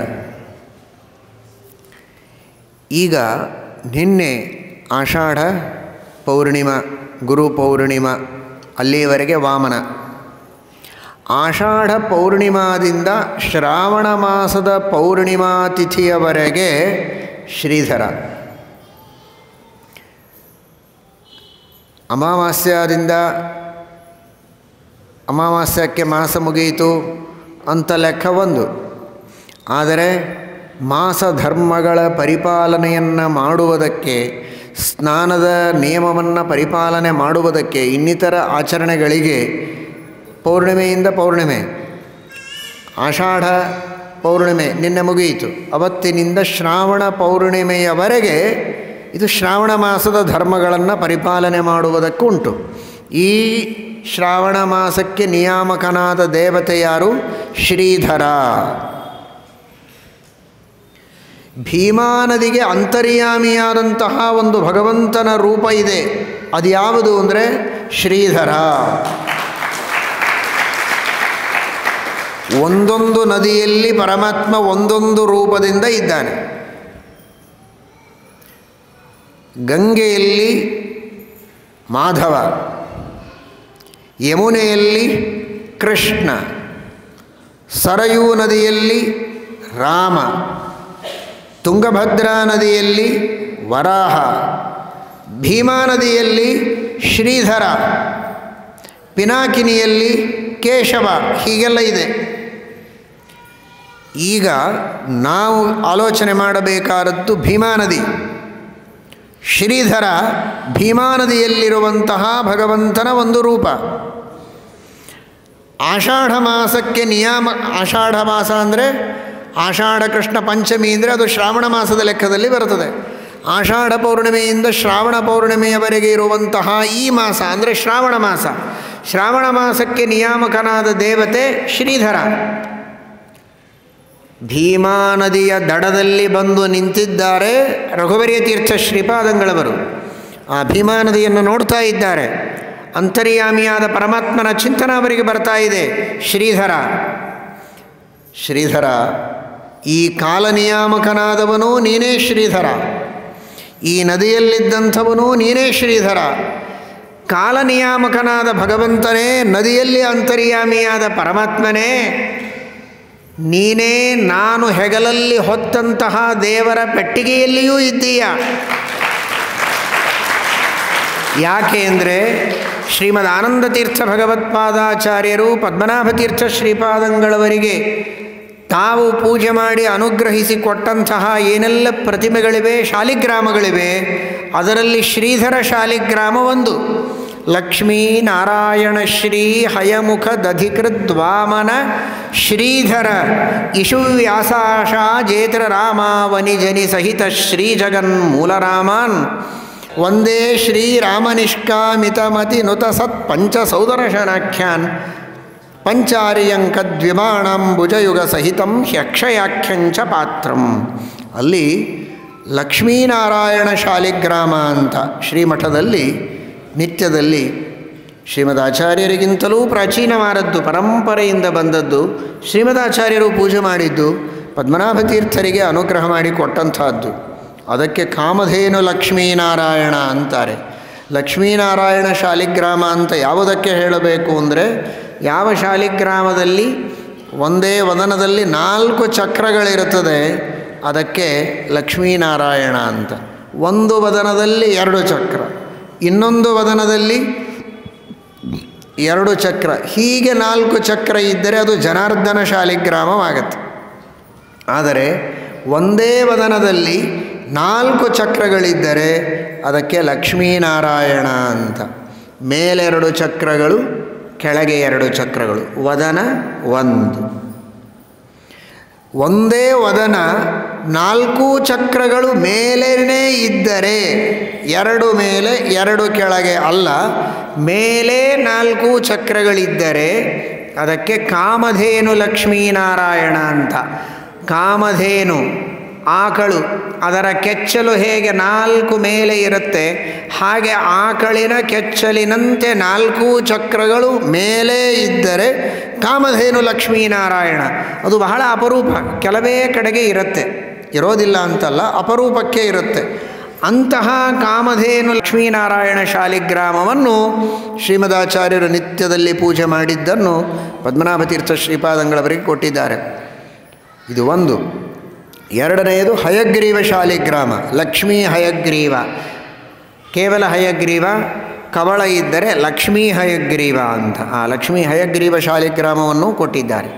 ಈಗ ನಿನ್ನೆ ಆಷಾಢ ಪೌರ್ಣಿಮಾ, ಗುರು ಪೌರ್ಣಿಮಾ ಅಲ್ಲಿಯವರೆಗೆ ವಾಮನ. ಆಷಾಢ ಪೌರ್ಣಿಮಾದಿಂದ ಶ್ರಾವಣ ಮಾಸದ ಪೌರ್ಣಿಮಾ ತಿಥಿಯವರೆಗೆ ಶ್ರೀಧರ. ಅಮಾವಾಸ್ಯಾದಿಂದ ಅಮಾವಾಸ್ಯಕ್ಕೆ ಮಾಸ ಮುಗಿಯಿತು ಅಂತ ಲೆಕ್ಕ ಒಂದು. ಆದರೆ ಮಾಸ ಧರ್ಮಗಳ ಪರಿಪಾಲನೆಯನ್ನು ಮಾಡುವುದಕ್ಕೆ, ಸ್ನಾನದ ನಿಯಮವನ್ನು ಪರಿಪಾಲನೆ ಮಾಡುವುದಕ್ಕೆ, ಇನ್ನಿತರ ಆಚರಣೆಗಳಿಗೆ ಪೌರ್ಣಿಮೆಯಿಂದ ಪೌರ್ಣಿಮೆ, ಆಷಾಢ ಪೌರ್ಣಿಮೆ ನಿನ್ನೆ ಮುಗಿಯಿತು, ಅವತ್ತಿನಿಂದ ಶ್ರಾವಣ ಪೌರ್ಣಿಮೆಯವರೆಗೆ ಇದು ಶ್ರಾವಣ ಮಾಸದ ಧರ್ಮಗಳನ್ನು ಪರಿಪಾಲನೆ ಮಾಡುವುದಕ್ಕುಂಟು. ಈ ಶ್ರಾವಣ ಮಾಸಕ್ಕೆ ನಿಯಾಮಕನಾದ ದೇವತೆ ಯಾರು? ಶ್ರೀಧರ. ಭೀಮಾ ನದಿಗೆ ಅಂತರ್ಯಾಮಿಯಾದಂತಹ ಒಂದು ಭಗವಂತನ ರೂಪ ಇದೆ. ಅದು ಯಾವುದು ಅಂದರೆ ಶ್ರೀಧರ. ಒಂದೊಂದು ನದಿಯಲ್ಲಿ ಪರಮಾತ್ಮ ಒಂದೊಂದು ರೂಪದಿಂದ ಇದ್ದಾನೆ. ಗಂಗೆಯಲ್ಲಿ ಮಾಧವ, ಯಮುನೆಯಲ್ಲಿ ಕೃಷ್ಣ, ಸರಯೂ ನದಿಯಲ್ಲಿ ರಾಮ, ತುಂಗಭದ್ರಾ ನದಿಯಲ್ಲಿ ವರಾಹ, ಭೀಮಾ ನದಿಯಲ್ಲಿ ಶ್ರೀಧರ, ಪಿನಾಕಿನಿಯಲ್ಲಿ ಕೇಶವ, ಹೀಗೆಲ್ಲ ಇದೆ. ಈಗ ನಾವು ಆಲೋಚನೆ ಮಾಡಬೇಕಾದದ್ದು ಭೀಮಾ ನದಿ. ಶ್ರೀಧರ ಭೀಮಾ ನದಿಯಲ್ಲಿರುವಂತಹ ಭಗವಂತನ ಒಂದು ರೂಪ. ಆಷಾಢ ಮಾಸಕ್ಕೆ ನಿಯಾಮ, ಆಷಾಢ ಮಾಸ ಅಂದರೆ ಆಷಾಢ ಕೃಷ್ಣ ಪಂಚಮಿ ಅಂದರೆ ಅದು ಶ್ರಾವಣ ಮಾಸದ ಲೆಕ್ಕದಲ್ಲಿ ಬರುತ್ತದೆ. ಆಷಾಢ ಪೌರ್ಣಿಮೆಯಿಂದ ಶ್ರಾವಣ ಪೌರ್ಣಿಮೆಯವರೆಗೆ ಇರುವಂತಹ ಈ ಮಾಸ ಅಂದರೆ ಶ್ರಾವಣ ಮಾಸ. ಶ್ರಾವಣ ಮಾಸಕ್ಕೆ ನಿಯಾಮಕನಾದ ದೇವತೆ ಶ್ರೀಧರ. ಭೀಮಾ ನದಿಯ ದಡದಲ್ಲಿ ಬಂದು ನಿಂತಿದ್ದಾರೆ ರಘುವರಿಯ ತೀರ್ಥ ಶ್ರೀಪಾದಂಗಳವರು. ಆ ಭೀಮಾ ನದಿಯನ್ನು ನೋಡ್ತಾ ಇದ್ದಾರೆ. ಅಂತರ್ಯಾಮಿಯಾದ ಪರಮಾತ್ಮನ ಚಿಂತನ ಅವರಿಗೆ ಬರ್ತಾ ಇದೆ. ಶ್ರೀಧರ ಶ್ರೀಧರ ಈ ಕಾಲನಿಯಾಮಕನಾದವನು ನೀನೇ ಶ್ರೀಧರ. ಈ ನದಿಯಲ್ಲಿದ್ದಂಥವನು ನೀನೇ ಶ್ರೀಧರ. ಕಾಲನಿಯಾಮಕನಾದ ಭಗವಂತನೇ, ನದಿಯಲ್ಲಿ ಅಂತರ್ಯಾಮಿಯಾದ ಪರಮಾತ್ಮನೇ, ನೀನೇ ನಾನು ಹೆಗಲಲ್ಲಿ ಹೊತ್ತಂತಹ ದೇವರ ಪೆಟ್ಟಿಗೆಯಲ್ಲಿಯೂ ಇದ್ದೀಯ. ಯಾಕೆ ಅಂದರೆ ಶ್ರೀಮದ್ ಆನಂದತೀರ್ಥ ಭಗವತ್ಪಾದಾಚಾರ್ಯರು ಪದ್ಮನಾಭತೀರ್ಥ ಶ್ರೀಪಾದಂಗಳವರಿಗೆ ತಾವು ಪೂಜೆ ಮಾಡಿ ಅನುಗ್ರಹಿಸಿಕೊಟ್ಟಂತಹ ಏನೆಲ್ಲ ಪ್ರತಿಮೆಗಳಿವೆ, ಶಾಲಿಗ್ರಾಮಗಳಿವೆ, ಅದರಲ್ಲಿ ಶ್ರೀಧರ ಶಾಲಿಗ್ರಾಮ ಒಂದು. ಲಕ್ಷ್ಮೀನಾರಾಯಣ ಶ್ರೀ ಹಯಮುಖ ದಧಿಕೃದ್ವಾಮನ ಶ್ರೀಧರ ಇಶುವ್ಯಾಸಾಶ ಜೇತ್ರ ರಾಮಾವನಿ ಜನಿ ಸಹಿತ ಶ್ರೀ ಜಗನ್ ಮೂಲರಾಮಾನ್ ವಂದೇ ಶ್ರೀರಾಮನಿಷ್ಕಾಮಿತಮತಿ ನುತ ಸತ್ ಪಂಚ ಸೌದರ್ಶನಾಖ್ಯಾನ್ ಪಂಚಾರ್ಯಂಕದ್ವಿಮಾಣಂಬುಜಯುಗ ಸಹಿತಂ ಹ್ಯಕ್ಷಯಾಖ್ಯಂಚ ಪಾತ್ರಂ. ಅಲ್ಲಿ ಲಕ್ಷ್ಮೀನಾರಾಯಣ ಶಾಲಿಗ್ರಾಮ ಅಂತ ಶ್ರೀಮಠದಲ್ಲಿ ನಿತ್ಯದಲ್ಲಿ ಶ್ರೀಮದಾಚಾರ್ಯರಿಗಿಂತಲೂ ಪ್ರಾಚೀನವಾದದ್ದು, ಪರಂಪರೆಯಿಂದ ಬಂದದ್ದು, ಶ್ರೀಮದಾಚಾರ್ಯರು ಪೂಜೆ ಮಾಡಿದ್ದು, ಪದ್ಮನಾಭತೀರ್ಥರಿಗೆ ಅನುಗ್ರಹ ಮಾಡಿ ಕೊಟ್ಟಂಥದ್ದು. ಅದಕ್ಕೆ ಕಾಮಧೇನು ಲಕ್ಷ್ಮೀನಾರಾಯಣ ಅಂತಾರೆ. ಲಕ್ಷ್ಮೀನಾರಾಯಣ ಶಾಲಿಗ್ರಾಮ ಅಂತ ಯಾವುದಕ್ಕೆ ಹೇಳಬೇಕು ಅಂದರೆ, ಯಾವ ಶಾಲಿಗ್ರಾಮದಲ್ಲಿ ಒಂದೇ ವದನದಲ್ಲಿ ನಾಲ್ಕು ಚಕ್ರಗಳಿರುತ್ತದೆ ಅದಕ್ಕೆ ಲಕ್ಷ್ಮೀನಾರಾಯಣ ಅಂತ. ಒಂದು ವದನದಲ್ಲಿ ಎರಡು ಚಕ್ರ, ಇನ್ನೊಂದು ವದನದಲ್ಲಿ ಎರಡು ಚಕ್ರ, ಹೀಗೆ ನಾಲ್ಕು ಚಕ್ರ ಇದ್ದರೆ ಅದು ಜನಾರ್ದನ ಶಾಲಿಗ್ರಾಮವಾಗತ್ತೆ. ಆದರೆ ಒಂದೇ ವದನದಲ್ಲಿ ನಾಲ್ಕು ಚಕ್ರಗಳಿದ್ದರೆ ಅದಕ್ಕೆ ಲಕ್ಷ್ಮೀನಾರಾಯಣ ಅಂತ. ಮೇಲೆರಡು ಚಕ್ರಗಳು, ಕೆಳಗೆ ಎರಡು ಚಕ್ರಗಳು, ವದನ ಒಂದು. ಒಂದೇ ವದನ ನಾಲ್ಕು ಚಕ್ರಗಳು ಮೇಲೇನೇ ಇದ್ದರೆ, ಎರಡು ಮೇಲೆ ಎರಡು ಕೆಳಗೆ ಅಲ್ಲ, ಮೇಲೆ ನಾಲ್ಕು ಚಕ್ರಗಳಿದ್ದರೆ ಅದಕ್ಕೆ ಕಾಮಧೇನು ಲಕ್ಷ್ಮೀನಾರಾಯಣ ಅಂತ. ಕಾಮಧೇನು ಆಕಳು, ಅದರ ಕೆಚ್ಚಲು ಹೇಗೆ ನಾಲ್ಕು ಮೇಲೆ ಇರುತ್ತೆ ಹಾಗೆ ಆಕಳಿನ ಕೆಚ್ಚಲಿನಂತೆ ನಾಲ್ಕು ಚಕ್ರಗಳು ಮೇಲೆ ಇದ್ದರೆ ಕಾಮಧೇನು ಲಕ್ಷ್ಮೀನಾರಾಯಣ. ಅದು ಬಹಳ ಅಪರೂಪ, ಕೆಲವೇ ಕಡೆಗೆ ಇರುತ್ತೆ, ಇರೋದಿಲ್ಲ ಅಂತಲ್ಲ, ಅಪರೂಪಕ್ಕೆ ಇರುತ್ತೆ. ಅಂತಹ ಕಾಮಧೇನು ಲಕ್ಷ್ಮೀನಾರಾಯಣ ಶಾಲಿಗ್ರಾಮವನ್ನು ಶ್ರೀಮದಾಚಾರ್ಯರು ನಿತ್ಯದಲ್ಲಿ ಪೂಜೆ ಮಾಡಿದ್ದನ್ನು ಪದ್ಮನಾಭತೀರ್ಥ ಶ್ರೀಪಾದಂಗಳವರಿಗೆ ಕೊಟ್ಟಿದ್ದಾರೆ. ಇದು ಒಂದು. ಎರಡನೆಯದು ಹಯಗ್ರೀವ ಶಾಲಿಗ್ರಾಮ, ಲಕ್ಷ್ಮೀ ಹಯಗ್ರೀವ. ಕೇವಲ ಹಯಗ್ರೀವ, ಕವಳ ಇದ್ದರೆ ಲಕ್ಷ್ಮೀ ಹಯಗ್ರೀವ ಅಂತ. ಆ ಲಕ್ಷ್ಮೀ ಹಯಗ್ರೀವ ಶಾಲಿಗ್ರಾಮವನ್ನು ಕೊಟ್ಟಿದ್ದಾರೆ.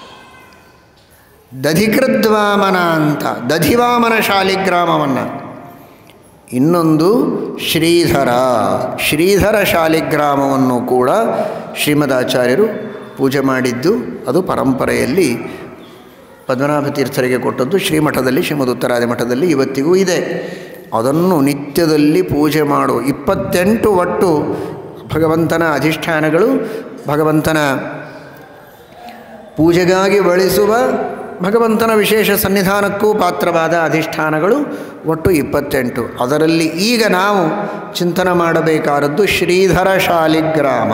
ದಧಿಕೃದ್ವಾಮನ ಅಂತ ದಧಿವಾಮನ ಶಾಲಿಗ್ರಾಮವನ್ನು. ಇನ್ನೊಂದು ಶ್ರೀಧರ, ಶ್ರೀಧರ ಶಾಲಿಗ್ರಾಮವನ್ನು ಕೂಡ ಶ್ರೀಮದಾಚಾರ್ಯರು ಪೂಜೆ ಮಾಡಿದ್ದು ಅದು ಪರಂಪರೆಯಲ್ಲಿ ಪದ್ಮನಾಭ ತೀರ್ಥರಿಗೆ ಕೊಟ್ಟದ್ದು ಶ್ರೀಮಠದಲ್ಲಿ, ಶ್ರೀಮದ್ ಉತ್ತರಾದಿ ಮಠದಲ್ಲಿ ಇವತ್ತಿಗೂ ಇದೆ. ಅದನ್ನು ನಿತ್ಯದಲ್ಲಿ ಪೂಜೆ ಮಾಡು. ಇಪ್ಪತ್ತೆಂಟು ಒಟ್ಟು ಭಗವಂತನ ಅಧಿಷ್ಠಾನಗಳು, ಭಗವಂತನ ಪೂಜೆಗಾಗಿ ಬಳಸುವ ಭಗವಂತನ ವಿಶೇಷ ಸನ್ನಿಧಾನಕ್ಕೂ ಪಾತ್ರವಾದ ಅಧಿಷ್ಠಾನಗಳು ಒಟ್ಟು ಇಪ್ಪತ್ತೆಂಟು. ಅದರಲ್ಲಿ ಈಗ ನಾವು ಚಿಂತನೆ ಮಾಡಬೇಕಾದದ್ದು ಶ್ರೀಧರ ಶಾಲಿಗ್ರಾಮ.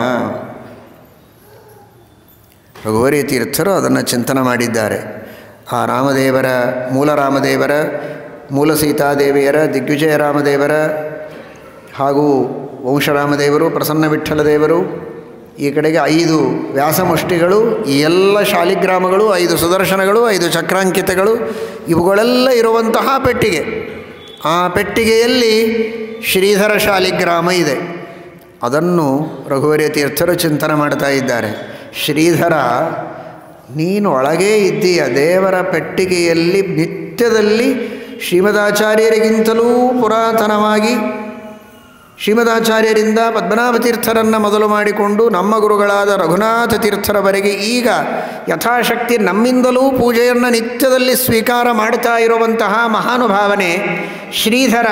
ರಘುವರಿ ತೀರ್ಥರು ಅದನ್ನು ಚಿಂತನೆ ಮಾಡಿದ್ದಾರೆ. ಆ ರಾಮದೇವರ, ಮೂಲ ರಾಮದೇವರ, ಮೂಲ ಸೀತಾದೇವಿಯರ, ದಿಗ್ವಿಜಯ ರಾಮದೇವರ ಹಾಗೂ ವಂಶರಾಮದೇವರು, ಪ್ರಸನ್ನ ವಿಠ್ಠಲ ದೇವರು, ಈ ಕಡೆಗೆ ಐದು ವ್ಯಾಸಮುಷ್ಟಿಗಳು, ಈ ಎಲ್ಲ ಶಾಲಿಗ್ರಾಮಗಳು, ಐದು ಸುದರ್ಶನಗಳು, ಐದು ಚಕ್ರಾಂಕಿತಗಳು, ಇವುಗಳೆಲ್ಲ ಇರುವಂತಹ ಪೆಟ್ಟಿಗೆ. ಆ ಪೆಟ್ಟಿಗೆಯಲ್ಲಿ ಶ್ರೀಧರ ಶಾಲಿಗ್ರಾಮ ಇದೆ. ಅದನ್ನು ರಘುವರಿ ತೀರ್ಥರು ಚಿಂತನೆ ಮಾಡ್ತಾ ಇದ್ದಾರೆ. ಶ್ರೀಧರ, ನೀನು ಒಳಗೇ ಇದ್ದೀಯ. ದೇವರ ಪೆಟ್ಟಿಗೆಯಲ್ಲಿ ನಿತ್ಯದಲ್ಲಿ ಶ್ರೀಮದಾಚಾರ್ಯರಿಗಿಂತಲೂ ಪುರಾತನವಾಗಿ ಶ್ರೀಮದಾಚಾರ್ಯರಿಂದ ಪದ್ಮನಾಭ ತೀರ್ಥರನ್ನು ಮೊದಲು ಮಾಡಿಕೊಂಡು ನಮ್ಮ ಗುರುಗಳಾದ ರಘುನಾಥ ತೀರ್ಥರವರೆಗೆ ಈಗ ಯಥಾಶಕ್ತಿ ನಮ್ಮಿಂದಲೂ ಪೂಜೆಯನ್ನು ನಿತ್ಯದಲ್ಲಿ ಸ್ವೀಕಾರ ಮಾಡ್ತಾ ಇರುವಂತಹ ಮಹಾನುಭಾವನೆ ಶ್ರೀಧರ.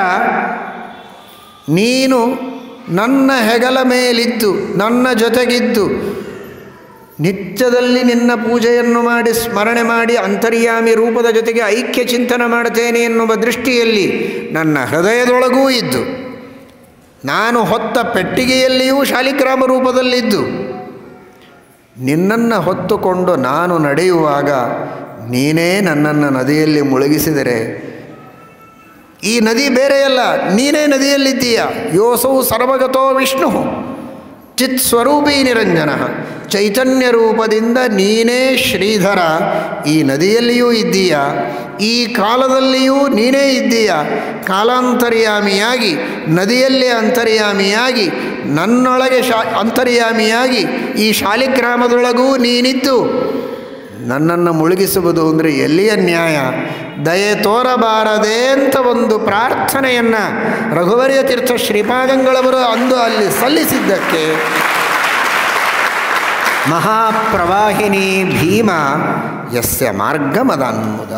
ನೀನು ನನ್ನ ಹೆಗಲ ಮೇಲಿದ್ದು, ನನ್ನ ಜೊತೆಗಿದ್ದು, ನಿತ್ಯದಲ್ಲಿ ನಿನ್ನ ಪೂಜೆಯನ್ನು ಮಾಡಿ ಸ್ಮರಣೆ ಮಾಡಿ ಅಂತರ್ಯಾಮಿ ರೂಪದ ಜೊತೆಗೆ ಐಕ್ಯ ಚಿಂತನೆ ಮಾಡ್ತೇನೆ ಎನ್ನುವ ದೃಷ್ಟಿಯಲ್ಲಿ ನನ್ನ ಹೃದಯದೊಳಗೂ ಇದ್ದು, ನಾನು ಹೊತ್ತ ಪೆಟ್ಟಿಗೆಯಲ್ಲಿಯೂ ಶಾಲಿಗ್ರಾಮ ರೂಪದಲ್ಲಿದ್ದು, ನಿನ್ನನ್ನು ಹೊತ್ತುಕೊಂಡು ನಾನು ನಡೆಯುವಾಗ ನೀನೇ ನನ್ನನ್ನು ನದಿಯಲ್ಲಿ ಮುಳುಗಿಸಿದರೆ, ಈ ನದಿ ಬೇರೆಯಲ್ಲ, ನೀನೇ ನದಿಯಲ್ಲಿದ್ದೀಯ. ಯೋಸೌ ಸರ್ವಗತೋ ವಿಷ್ಣು ಚಿತ್ ಸ್ವರೂಪೀ ನಿರಂಜನ. ಚೈತನ್ಯ ರೂಪದಿಂದ ನೀನೇ ಶ್ರೀಧರ, ಈ ನದಿಯಲ್ಲಿಯೂ ಇದ್ದೀಯ, ಈ ಕಾಲದಲ್ಲಿಯೂ ನೀನೇ ಇದ್ದೀಯ. ಕಾಲಾಂತರ್ಯಾಮಿಯಾಗಿ, ನದಿಯಲ್ಲೇ ಅಂತರ್ಯಾಮಿಯಾಗಿ, ನನ್ನೊಳಗೆ ಶಾ ಅಂತರ್ಯಾಮಿಯಾಗಿ ಈ ಶಾಲಿಗ್ರಾಮದೊಳಗೂ ನೀನಿದ್ದು ನನ್ನನ್ನು ಮುಳುಗಿಸುವುದು ಅಂದರೆ ಎಲ್ಲಿಯ ನ್ಯಾಯ? ದಯೆ ತೋರಬಾರದೆ ಅಂತ ಒಂದು ಪ್ರಾರ್ಥನೆಯನ್ನು ರಘುವರ್ಯ ತೀರ್ಥ ಶ್ರೀಪಾದಂಗಳವರು ಅಂದು ಅಲ್ಲಿ ಸಲ್ಲಿಸಿದ್ದಕ್ಕೆ ಮಹಾಪ್ರವಾಹಿನಿ ಭೀಮ ಯಸ್ಯ ಮಾರ್ಗಮದಾನ್ಮುದ.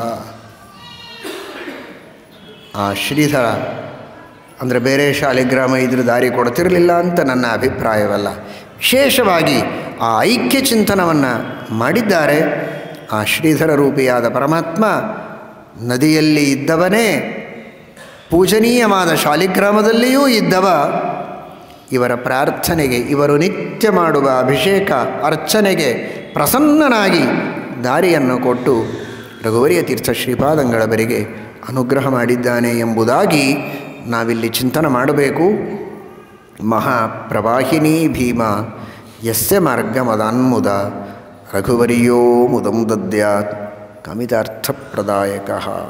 ಆ ಶ್ರೀಧರ ಅಂದರೆ ಬೇರೆ ಶಾಲಿಗ್ರಾಮ ಇದ್ರ ದಾರಿ ಕೊಡ್ತಿರಲಿಲ್ಲ ಅಂತ ನನ್ನ ಅಭಿಪ್ರಾಯವಲ್ಲ. ವಿಶೇಷವಾಗಿ ಆ ಐಕ್ಯ ಚಿಂತನವನ್ನು ಮಾಡಿದ್ದಾರೆ. ಆ ಶ್ರೀಧರ ರೂಪಿಯಾದ ಪರಮಾತ್ಮ ನದಿಯಲ್ಲಿ ಇದ್ದವನೇ, ಪೂಜನೀಯವಾದ ಶಾಲಿಗ್ರಾಮದಲ್ಲಿಯೂ ಇದ್ದವ. ಇವರ ಪ್ರಾರ್ಥನೆಗೆ, ಇವರು ನಿತ್ಯ ಮಾಡುವ ಅಭಿಷೇಕ ಅರ್ಚನೆಗೆ ಪ್ರಸನ್ನನಾಗಿ ದಾರಿಯನ್ನು ಕೊಟ್ಟು ರಘುವರ್ಯ ತೀರ್ಥ ಶ್ರೀಪಾದಂಗಳವರಿಗೆ ಅನುಗ್ರಹ ಮಾಡಿದ್ದಾನೆ ಎಂಬುದಾಗಿ ನಾವಿಲ್ಲಿ ಚಿಂತನೆ ಮಾಡಬೇಕು. ಮಹಾಪ್ರವಾಹಿನಿ ಭೀಮ ಯಸ್ಯ ಮಾರ್ಗಮದಾನ್ಮುದ ರಘುವರ್ಯೋ ಮುದಂ ದದ್ಯಾತ್ ಕಮಿತಾರ್ಥಪ್ರದಾಯಕ.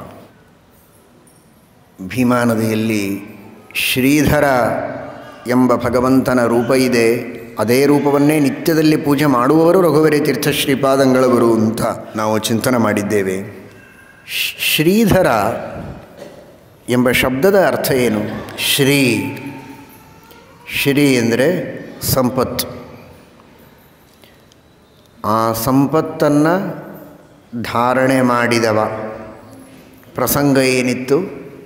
ಭೀಮಾ ನದಿಯಲ್ಲಿ ಶ್ರೀಧರ ಎಂಬ ಭಗವಂತನ ರೂಪ ಇದೆ. ಅದೇ ರೂಪವನ್ನೇ ನಿತ್ಯದಲ್ಲಿ ಪೂಜೆ ಮಾಡುವವರು ರಘುವರ್ಯ ತೀರ್ಥ ಶ್ರೀಪಾದಂಗಳವರು ಅಂತ ನಾವು ಚಿಂತನೆ ಮಾಡಿದ್ದೇವೆ. ಶ್ರೀಧರ ಎಂಬ ಶಬ್ದದ ಅರ್ಥ ಏನು? ಶ್ರೀ, ಶ್ರೀ ಅಂದರೆ ಸಂಪತ್ತು. ಆ ಸಂಪತ್ತನ್ನು ಧಾರಣೆ ಮಾಡಿದವ. ಪ್ರಸಂಗ ಏನಿತ್ತು?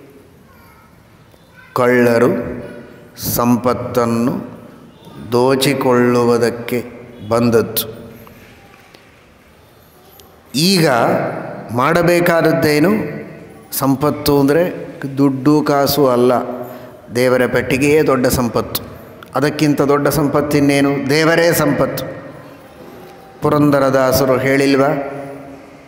ಕಳ್ಳರು ಸಂಪತ್ತನ್ನು ದೋಚಿಕೊಳ್ಳುವುದಕ್ಕೆ ಬಂದದ್ದು. ಈಗ ಮಾಡಬೇಕಾದದ್ದೇನು? ಸಂಪತ್ತು ಅಂದರೆ ದುಡ್ಡು ಕಾಸು ಅಲ್ಲ, ದೇವರ ಪೆಟ್ಟಿಗೆಯೇ ದೊಡ್ಡ ಸಂಪತ್ತು. ಅದಕ್ಕಿಂತ ದೊಡ್ಡ ಸಂಪತ್ತಿನ್ನೇನು? ದೇವರೇ ಸಂಪತ್ತು. ಪುರಂದರದಾಸರು ಹೇಳಿಲ್ವ,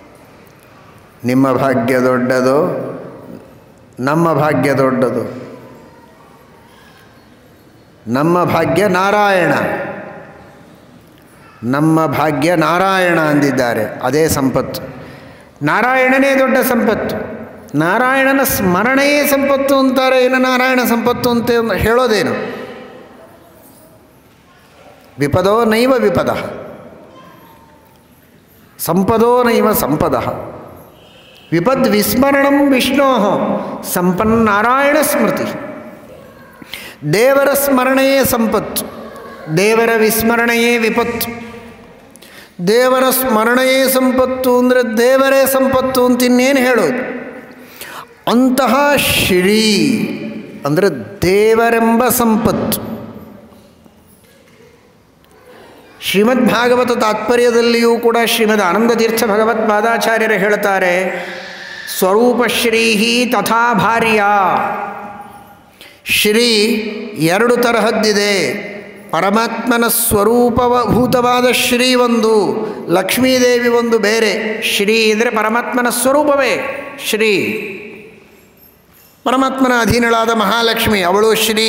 ನಿಮ್ಮ ಭಾಗ್ಯ ದೊಡ್ಡದೋ ನಮ್ಮ ಭಾಗ್ಯ ದೊಡ್ಡದು? ನಮ್ಮ ಭಾಗ್ಯ ನಾರಾಯಣ, ನಮ್ಮ ಭಾಗ್ಯ ನಾರಾಯಣ ಅಂದಿದ್ದಾರೆ. ಅದೇ ಸಂಪತ್ತು. ನಾರಾಯಣನೇ ದೊಡ್ಡ ಸಂಪತ್ತು. ನಾರಾಯಣನ ಸ್ಮರಣೆಯೇ ಸಂಪತ್ತು ಅಂತಾರೆ. ಇನ್ನು ನಾರಾಯಣ ಸಂಪತ್ತು ಅಂತ ಹೇಳೋದೇನು? ವಿಪದೋ ನೈವ ವಿಪದ, ಸಂಪದೋ ನೈವ ಸಂಪದ. ವಿಪದ್ ವಿಸ್ಮರಣಂ ವಿಷ್ಣೋ ಸಂಪನ್ನಾರಾಯಣ ಸ್ಮೃತಿ. ದೇವರ ಸ್ಮರಣೆಯೇ ಸಂಪತ್ತು, ದೇವರ ವಿಸ್ಮರಣೆಯೇ ವಿಪತ್ತು. ದೇವರ ಸ್ಮರಣೆಯೇ ಸಂಪತ್ತು ಅಂದರೆ ದೇವರೇ ಸಂಪತ್ತು ಅಂತ ಇನ್ನೇನು ಹೇಳೋದು? ಅಂತಹ ಶ್ರೀ ಅಂದರೆ ದೇವರೆಂಬ ಸಂಪತ್ತು. ಶ್ರೀಮದ್ ಭಾಗವತ ತಾತ್ಪರ್ಯದಲ್ಲಿಯೂ ಕೂಡ ಶ್ರೀಮದ್ ಆನಂದತೀರ್ಥ ಭಗವತ್ಪಾದಾಚಾರ್ಯರು ಹೇಳ್ತಾರೆ, ಸ್ವರೂಪಶ್ರೀಹಿ ತಥಾ ಭಾರ್ಯ. ಶ್ರೀ ಎರಡು ತರಹದ್ದಿದೆ. ಪರಮಾತ್ಮನ ಸ್ವರೂಪಭೂತವಾದ ಶ್ರೀ ಒಂದು, ಲಕ್ಷ್ಮೀದೇವಿ ಒಂದು ಬೇರೆ. ಶ್ರೀ ಅಂದರೆ ಪರಮಾತ್ಮನ ಸ್ವರೂಪವೇ ಶ್ರೀ. ಪರಮಾತ್ಮನ ಅಧೀನಳಾದ ಮಹಾಲಕ್ಷ್ಮಿ ಅವಳು ಶ್ರೀ.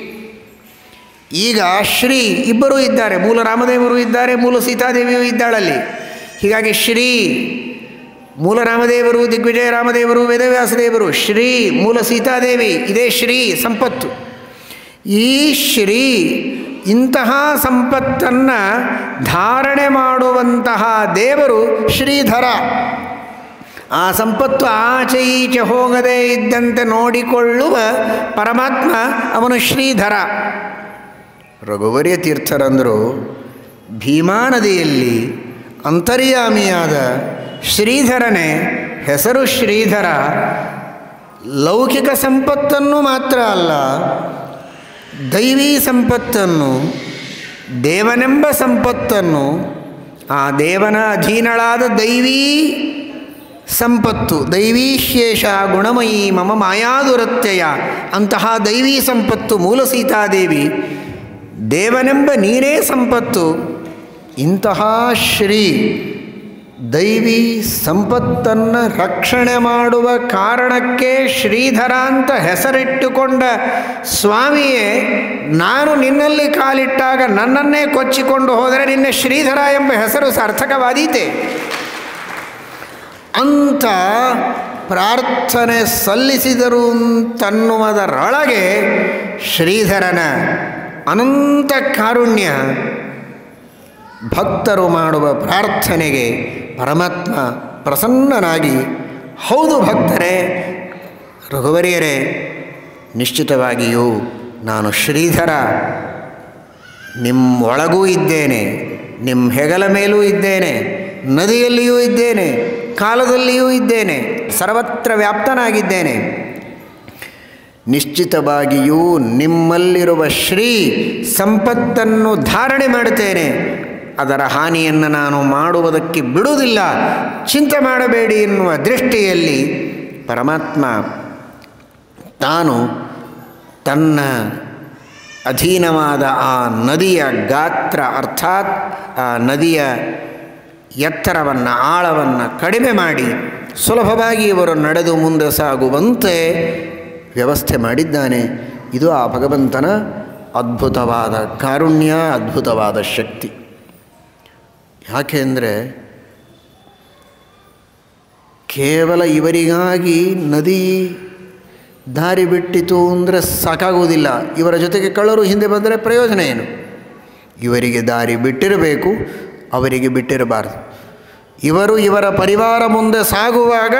ಈಗ ಶ್ರೀ ಇಬ್ಬರೂ ಇದ್ದಾರೆ, ಮೂಲ ರಾಮದೇವರು ಇದ್ದಾರೆ, ಮೂಲ ಸೀತಾದೇವಿಯೂ ಇದ್ದಾಳಲ್ಲಿ. ಹೀಗಾಗಿ ಶ್ರೀ ಮೂಲ ರಾಮದೇವರು, ದಿಗ್ವಿಜಯ ರಾಮದೇವರು, ವೇದವ್ಯಾಸದೇವರು, ಶ್ರೀ ಮೂಲ ಸೀತಾದೇವಿ, ಇದೇ ಶ್ರೀ ಸಂಪತ್ತು. ಈ ಶ್ರೀ ಇಂತಹ ಸಂಪತ್ತನ್ನು ಧಾರಣೆ ಮಾಡುವಂತಹ ದೇವರು ಶ್ರೀಧರ. ಆ ಸಂಪತ್ತು ಆಚೆ ಈಚೆ ಹೋಗದೇ ಇದ್ದಂತೆ ನೋಡಿಕೊಳ್ಳುವ ಪರಮಾತ್ಮ ಅವನು ಶ್ರೀಧರ. ರಘುವರ್ಯ ತೀರ್ಥರಂದರು ಭೀಮಾ ನದಿಯಲ್ಲಿ ಅಂತರ್ಯಾಮಿಯಾದ ಶ್ರೀಧರನೇ ಹೆಸರು ಶ್ರೀಧರ. ಲೌಕಿಕ ಸಂಪತ್ತನ್ನು ಮಾತ್ರ ಅಲ್ಲ, ದೈವೀ ಸಂಪತ್ತನ್ನು, ದೇವನೆಂಬ ಸಂಪತ್ತನ್ನು, ಆ ದೇವನ ಅಧೀನಳಾದ ದೈವೀ ಸಂಪತ್ತು, ದೈವೀಶೇಷ ಗುಣಮಯೀ ಮಮ ಮಾಯಾದುರತ್ಯಯ, ಅಂತಹ ದೈವೀ ಸಂಪತ್ತು ಮೂಲ ಸೀತಾದೇವಿ, ದೇವನೆಂಬ ನೀರೇ ಸಂಪತ್ತು. ಇಂತಹ ಶ್ರೀ ದೈವೀ ಸಂಪತ್ತನ್ನು ರಕ್ಷಣೆ ಮಾಡುವ ಕಾರಣಕ್ಕೆ ಶ್ರೀಧರ ಅಂತ ಹೆಸರಿಟ್ಟುಕೊಂಡ ಸ್ವಾಮಿಯೇ, ನಾನು ನಿನ್ನಲ್ಲಿ ಕಾಲಿಟ್ಟಾಗ ನನ್ನನ್ನೇ ಕೊಚ್ಚಿಕೊಂಡು ಹೋದರೆ ನಿನ್ನೆ ಶ್ರೀಧರ ಎಂಬ ಹೆಸರು ಸಾರ್ಥಕವಾದೀತೆ ಅಂತ ಪ್ರಾರ್ಥನೆ ಸಲ್ಲಿಸಿದರು ಅಂತನ್ನುವುದರೊಳಗೆ ಶ್ರೀಧರನ ಅನಂತ ಕಾರುಣ್ಯ, ಭಕ್ತರು ಮಾಡುವ ಪ್ರಾರ್ಥನೆಗೆ ಪರಮಾತ್ಮ ಪ್ರಸನ್ನನಾಗಿ, ಹೌದು ಭಕ್ತರೇ, ರಘುವರಿಯರೇ, ನಿಶ್ಚಿತವಾಗಿಯೂ ನಾನು ಶ್ರೀಧರ, ನಿಮ್ಮೊಳಗೂ ಇದ್ದೇನೆ, ನಿಮ್ಮ ಹೆಗಲ ಮೇಲೂ ಇದ್ದೇನೆ, ನದಿಯಲ್ಲಿಯೂ ಇದ್ದೇನೆ, ಕಾಲದಲ್ಲಿಯೂ ಇದ್ದೇನೆ, ಸರ್ವತ್ರ ವ್ಯಾಪ್ತನಾಗಿದ್ದೇನೆ. ನಿಶ್ಚಿತವಾಗಿಯೂ ನಿಮ್ಮಲ್ಲಿರುವ ಶ್ರೀ ಸಂಪತ್ತನ್ನು ಧಾರಣೆ ಮಾಡುತ್ತೇನೆ, ಅದರ ಹಾನಿಯನ್ನು ನಾನು ಮಾಡುವುದಕ್ಕೆ ಬಿಡುವುದಿಲ್ಲ, ಚಿಂತೆ ಮಾಡಬೇಡಿ ಎನ್ನುವ ದೃಷ್ಟಿಯಲ್ಲಿ ಪರಮಾತ್ಮ ತಾನು ತನ್ನ ಅಧೀನವಾದ ಆ ನದಿಯ ಗಾತ್ರ ಅರ್ಥಾತ್ ಆ ನದಿಯ ಎತ್ತರವನ್ನು, ಆಳವನ್ನು ಕಡಿಮೆ ಮಾಡಿ ಸುಲಭವಾಗಿ ಇವರು ನಡೆದು ಮುಂದೆ ಸಾಗುವಂತೆ ವ್ಯವಸ್ಥೆ ಮಾಡಿದ್ದಾನೆ. ಇದು ಆ ಭಗವಂತನ ಅದ್ಭುತವಾದ ಕಾರುಣ್ಯ, ಅದ್ಭುತವಾದ ಶಕ್ತಿ. ಯಾಕೆ ಅಂದರೆ ಕೇವಲ ಇವರಿಗಾಗಿ ನದಿ ದಾರಿ ಬಿಟ್ಟಿತು ಅಂದರೆ ಸಾಕಾಗುವುದಿಲ್ಲ. ಇವರ ಜೊತೆಗೆ ಕಳ್ಳರು ಹಿಂದೆ ಬಂದರೆ ಪ್ರಯೋಜನ ಏನು? ಇವರಿಗೆ ದಾರಿ ಬಿಟ್ಟಿರಬೇಕು, ಅವರಿಗೆ ಬಿಟ್ಟಿರಬಾರದು. ಇವರು ಇವರ ಪರಿವಾರ ಮುಂದೆ ಸಾಗುವಾಗ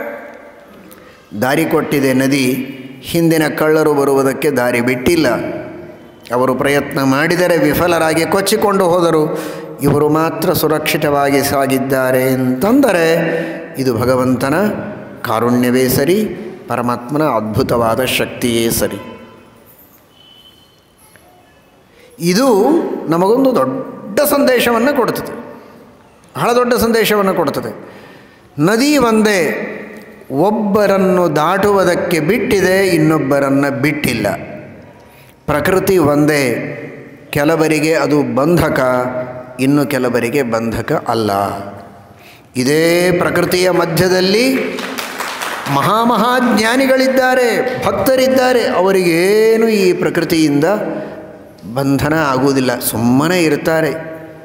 ದಾರಿ ಕೊಟ್ಟಿದೆ ನದಿ, ಹಿಂದಿನ ಕಳ್ಳರು ಬರುವುದಕ್ಕೆ ದಾರಿ ಬಿಟ್ಟಿಲ್ಲ. ಅವರು ಪ್ರಯತ್ನ ಮಾಡಿದರೆ ವಿಫಲರಾಗಿ ಕೊಚ್ಚಿಕೊಂಡು ಹೋದರು, ಇವರು ಮಾತ್ರ ಸುರಕ್ಷಿತವಾಗಿ ಸಾಗಿದ್ದಾರೆ ಅಂತಂದರೆ ಇದು ಭಗವಂತನ ಕಾರುಣ್ಯವೇ ಸರಿ, ಪರಮಾತ್ಮನ ಅದ್ಭುತವಾದ ಶಕ್ತಿಯೇ ಸರಿ. ಇದು ನಮಗೊಂದು ದೊಡ್ಡ ಸಂದೇಶವನ್ನು ಕೊಡುತ್ತದೆ, ಬಹಳ ದೊಡ್ಡ ಸಂದೇಶವನ್ನು ಕೊಡುತ್ತದೆ. ನದಿ ಒಂದೇ, ಒಬ್ಬರನ್ನು ದಾಟುವುದಕ್ಕೆ ಬಿಟ್ಟಿದೆ, ಇನ್ನೊಬ್ಬರನ್ನು ಬಿಟ್ಟಿಲ್ಲ. ಪ್ರಕೃತಿ ಒಂದೇ, ಕೆಲವರಿಗೆ ಅದು ಬಂಧಕ, ಇನ್ನು ಕೆಲವರಿಗೆ ಬಂಧಕ ಅಲ್ಲ. ಇದೇ ಪ್ರಕೃತಿಯ ಮಧ್ಯದಲ್ಲಿ ಮಹಾಮಹಾಜ್ಞಾನಿಗಳಿದ್ದಾರೆ, ಭಕ್ತರಿದ್ದಾರೆ. ಅವರಿಗೇನು ಈ ಪ್ರಕೃತಿಯಿಂದ ಬಂಧನ ಆಗುವುದಿಲ್ಲ, ಸುಮ್ಮನೆ ಇರ್ತಾರೆ,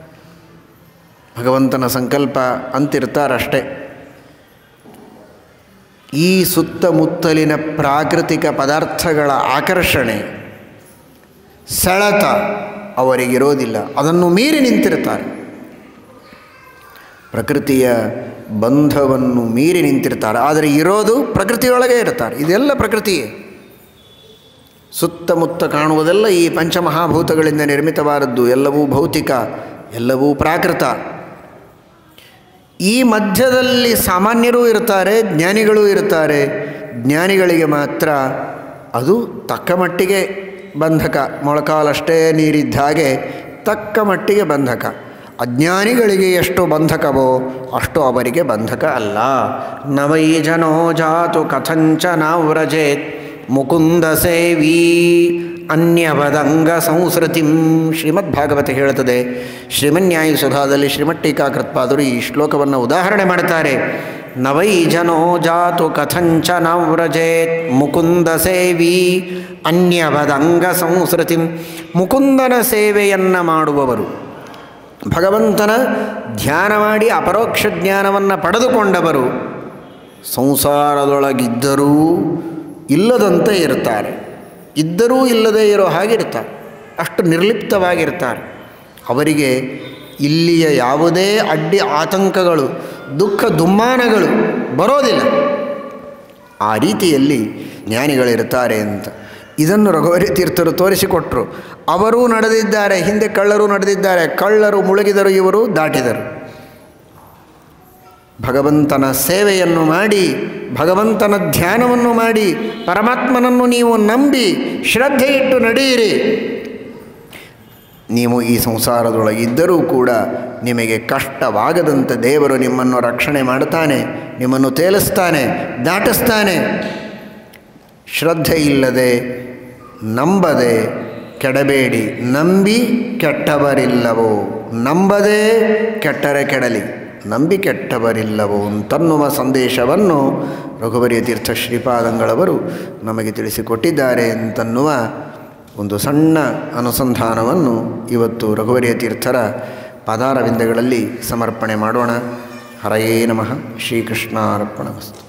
ಭಗವಂತನ ಸಂಕಲ್ಪ ಅಂತಿರ್ತಾರಷ್ಟೇ. ಈ ಸುತ್ತಮುತ್ತಲಿನ ಪ್ರಾಕೃತಿಕ ಪದಾರ್ಥಗಳ ಆಕರ್ಷಣೆ, ಸೆಳೆತ ಅವರಿಗಿರೋದಿಲ್ಲ, ಅದನ್ನು ಮೀರಿ ನಿಂತಿರ್ತಾರೆ. ಪ್ರಕೃತಿಯ ಬಂಧವನ್ನು ಮೀರಿ ನಿಂತಿರ್ತಾರೆ, ಆದರೆ ಇರೋದು ಪ್ರಕೃತಿಯೊಳಗೆ ಇರ್ತಾರೆ. ಇದೆಲ್ಲ ಪ್ರಕೃತಿಯೇ. ಸುತ್ತಮುತ್ತ ಕಾಣುವುದೆಲ್ಲ ಈ ಪಂಚಮಹಾಭೂತಗಳಿಂದ ನಿರ್ಮಿತವಾದದ್ದು, ಎಲ್ಲವೂ ಭೌತಿಕ, ಎಲ್ಲವೂ ಪ್ರಾಕೃತ. ಈ ಮಧ್ಯದಲ್ಲಿ ಸಾಮಾನ್ಯರೂ ಇರ್ತಾರೆ, ಜ್ಞಾನಿಗಳೂ ಇರ್ತಾರೆ. ಜ್ಞಾನಿಗಳಿಗೆ ಮಾತ್ರ ಅದು ತಕ್ಕ ಮಟ್ಟಿಗೆ ಬಂಧಕ, ಮೊಳಕಾಲಷ್ಟೇ ನೀರಿದ್ದ ಹಾಗೆ ತಕ್ಕ ಮಟ್ಟಿಗೆ ಬಂಧಕ. ಅಜ್ಞಾನಿಗಳಿಗೆ ಎಷ್ಟು ಬಂಧಕವೋ ಅಷ್ಟು ಅವರಿಗೆ ಬಂಧಕ ಅಲ್ಲ. ನವೈ ಜನೋ ಜಾತು ಕಥಂಚನ ವ್ರಜೇತ್ ಮುಕುಂದ ಸೇವೀ ಅನ್ಯವದಂಗ ಸಂಸ್ಕೃತಿಂ. ಶ್ರೀಮದ್ ಭಾಗವತ ಹೇಳುತ್ತದೆ. ಶ್ರೀಮನ್ಯಾಯ ಸುಧಾದಲ್ಲಿ ಶ್ರೀಮಠ್ ಟೀಕಾಕೃತ್ಪಾದರು ಈ ಶ್ಲೋಕವನ್ನು ಉದಾಹರಣೆ ಮಾಡ್ತಾರೆ. ನವೈ ಜನೋ ಜಾತು ಕಥಂಚನ ವ್ರಜೇತ್ ಮುಕುಂದ ಸೇವೀ ಅನ್ಯವದಂಗ ಸಂಸ್ಕೃತಿಂ. ಮುಕುಂದನ ಸೇವೆಯನ್ನು ಮಾಡುವವರು, ಭಗವಂತನ ಧ್ಯಾನ ಮಾಡಿ ಅಪರೋಕ್ಷ ಜ್ಞಾನವನ್ನು ಪಡೆದುಕೊಂಡವರು ಸಂಸಾರದೊಳಗಿದ್ದರೂ ಇಲ್ಲದಂತೆ ಇರ್ತಾರೆ, ಇದ್ದರೂ ಇಲ್ಲದೇ ಇರೋ ಹಾಗಿರ್ತಾರೆ, ಅಷ್ಟು ನಿರ್ಲಿಪ್ತವಾಗಿರ್ತಾರೆ. ಅವರಿಗೆ ಇಲ್ಲಿಯ ಯಾವುದೇ ಅಡ್ಡಿ ಆತಂಕಗಳು, ದುಃಖ ದುಮ್ಮಾನಗಳು ಬರೋದಿಲ್ಲ. ಆ ರೀತಿಯಲ್ಲಿ ಜ್ಞಾನಿಗಳಿರ್ತಾರೆ ಅಂತ ಇದನ್ನು ರಘುವರಿ ತೀರ್ಥರು ತೋರಿಸಿಕೊಟ್ಟರು. ಅವರೂ ನಡೆದಿದ್ದಾರೆ, ಹಿಂದೆ ಕಳ್ಳರು ನಡೆದಿದ್ದಾರೆ, ಕಳ್ಳರು ಮುಳುಗಿದರು, ಇವರು ದಾಟಿದರು. ಭಗವಂತನ ಸೇವೆಯನ್ನು ಮಾಡಿ, ಭಗವಂತನ ಧ್ಯಾನವನ್ನು ಮಾಡಿ, ಪರಮಾತ್ಮನನ್ನು ನೀವು ನಂಬಿ ಶ್ರದ್ಧೆ ಇಟ್ಟು ನಡೆಯಿರಿ. ನೀವು ಈ ಸಂಸಾರದೊಳಗಿದ್ದರೂ ಕೂಡ ನಿಮಗೆ ಕಷ್ಟವಾಗದಂತೆ ದೇವರು ನಿಮ್ಮನ್ನು ರಕ್ಷಣೆ ಮಾಡ್ತಾನೆ, ನಿಮ್ಮನ್ನು ತೇಲಿಸ್ತಾನೆ, ದಾಟಿಸ್ತಾನೆ. ಶ್ರದ್ಧೆ ಇಲ್ಲದೆ ನಂಬದೆ ಕೆಡಬೇಡಿ, ನಂಬಿ ಕೆಟ್ಟವರಿಲ್ಲವೋ, ನಂಬದೆ ಕೆಟ್ಟರೆ ಕೆಡಲಿ, ನಂಬಿ ಕೆಟ್ಟವರಿಲ್ಲವೋ ಅಂತನ್ನುವ ಸಂದೇಶವನ್ನು ರಘುವರಿಯ ತೀರ್ಥ ಶ್ರೀಪಾದಂಗಳವರು ನಮಗೆ ತಿಳಿಸಿಕೊಟ್ಟಿದ್ದಾರೆ ಅಂತನ್ನುವ ಒಂದು ಸಣ್ಣ ಅನುಸಂಧಾನವನ್ನು ಇವತ್ತು ರಘುವರಿಯ ತೀರ್ಥರ ಪಾದಾರವಿಂದಗಳಲ್ಲಿ ಸಮರ್ಪಣೆ ಮಾಡೋಣ. ಹರಯೇ ನಮಃ. ಶ್ರೀಕೃಷ್ಣಾರ್ಪಣಮಸ್ತು.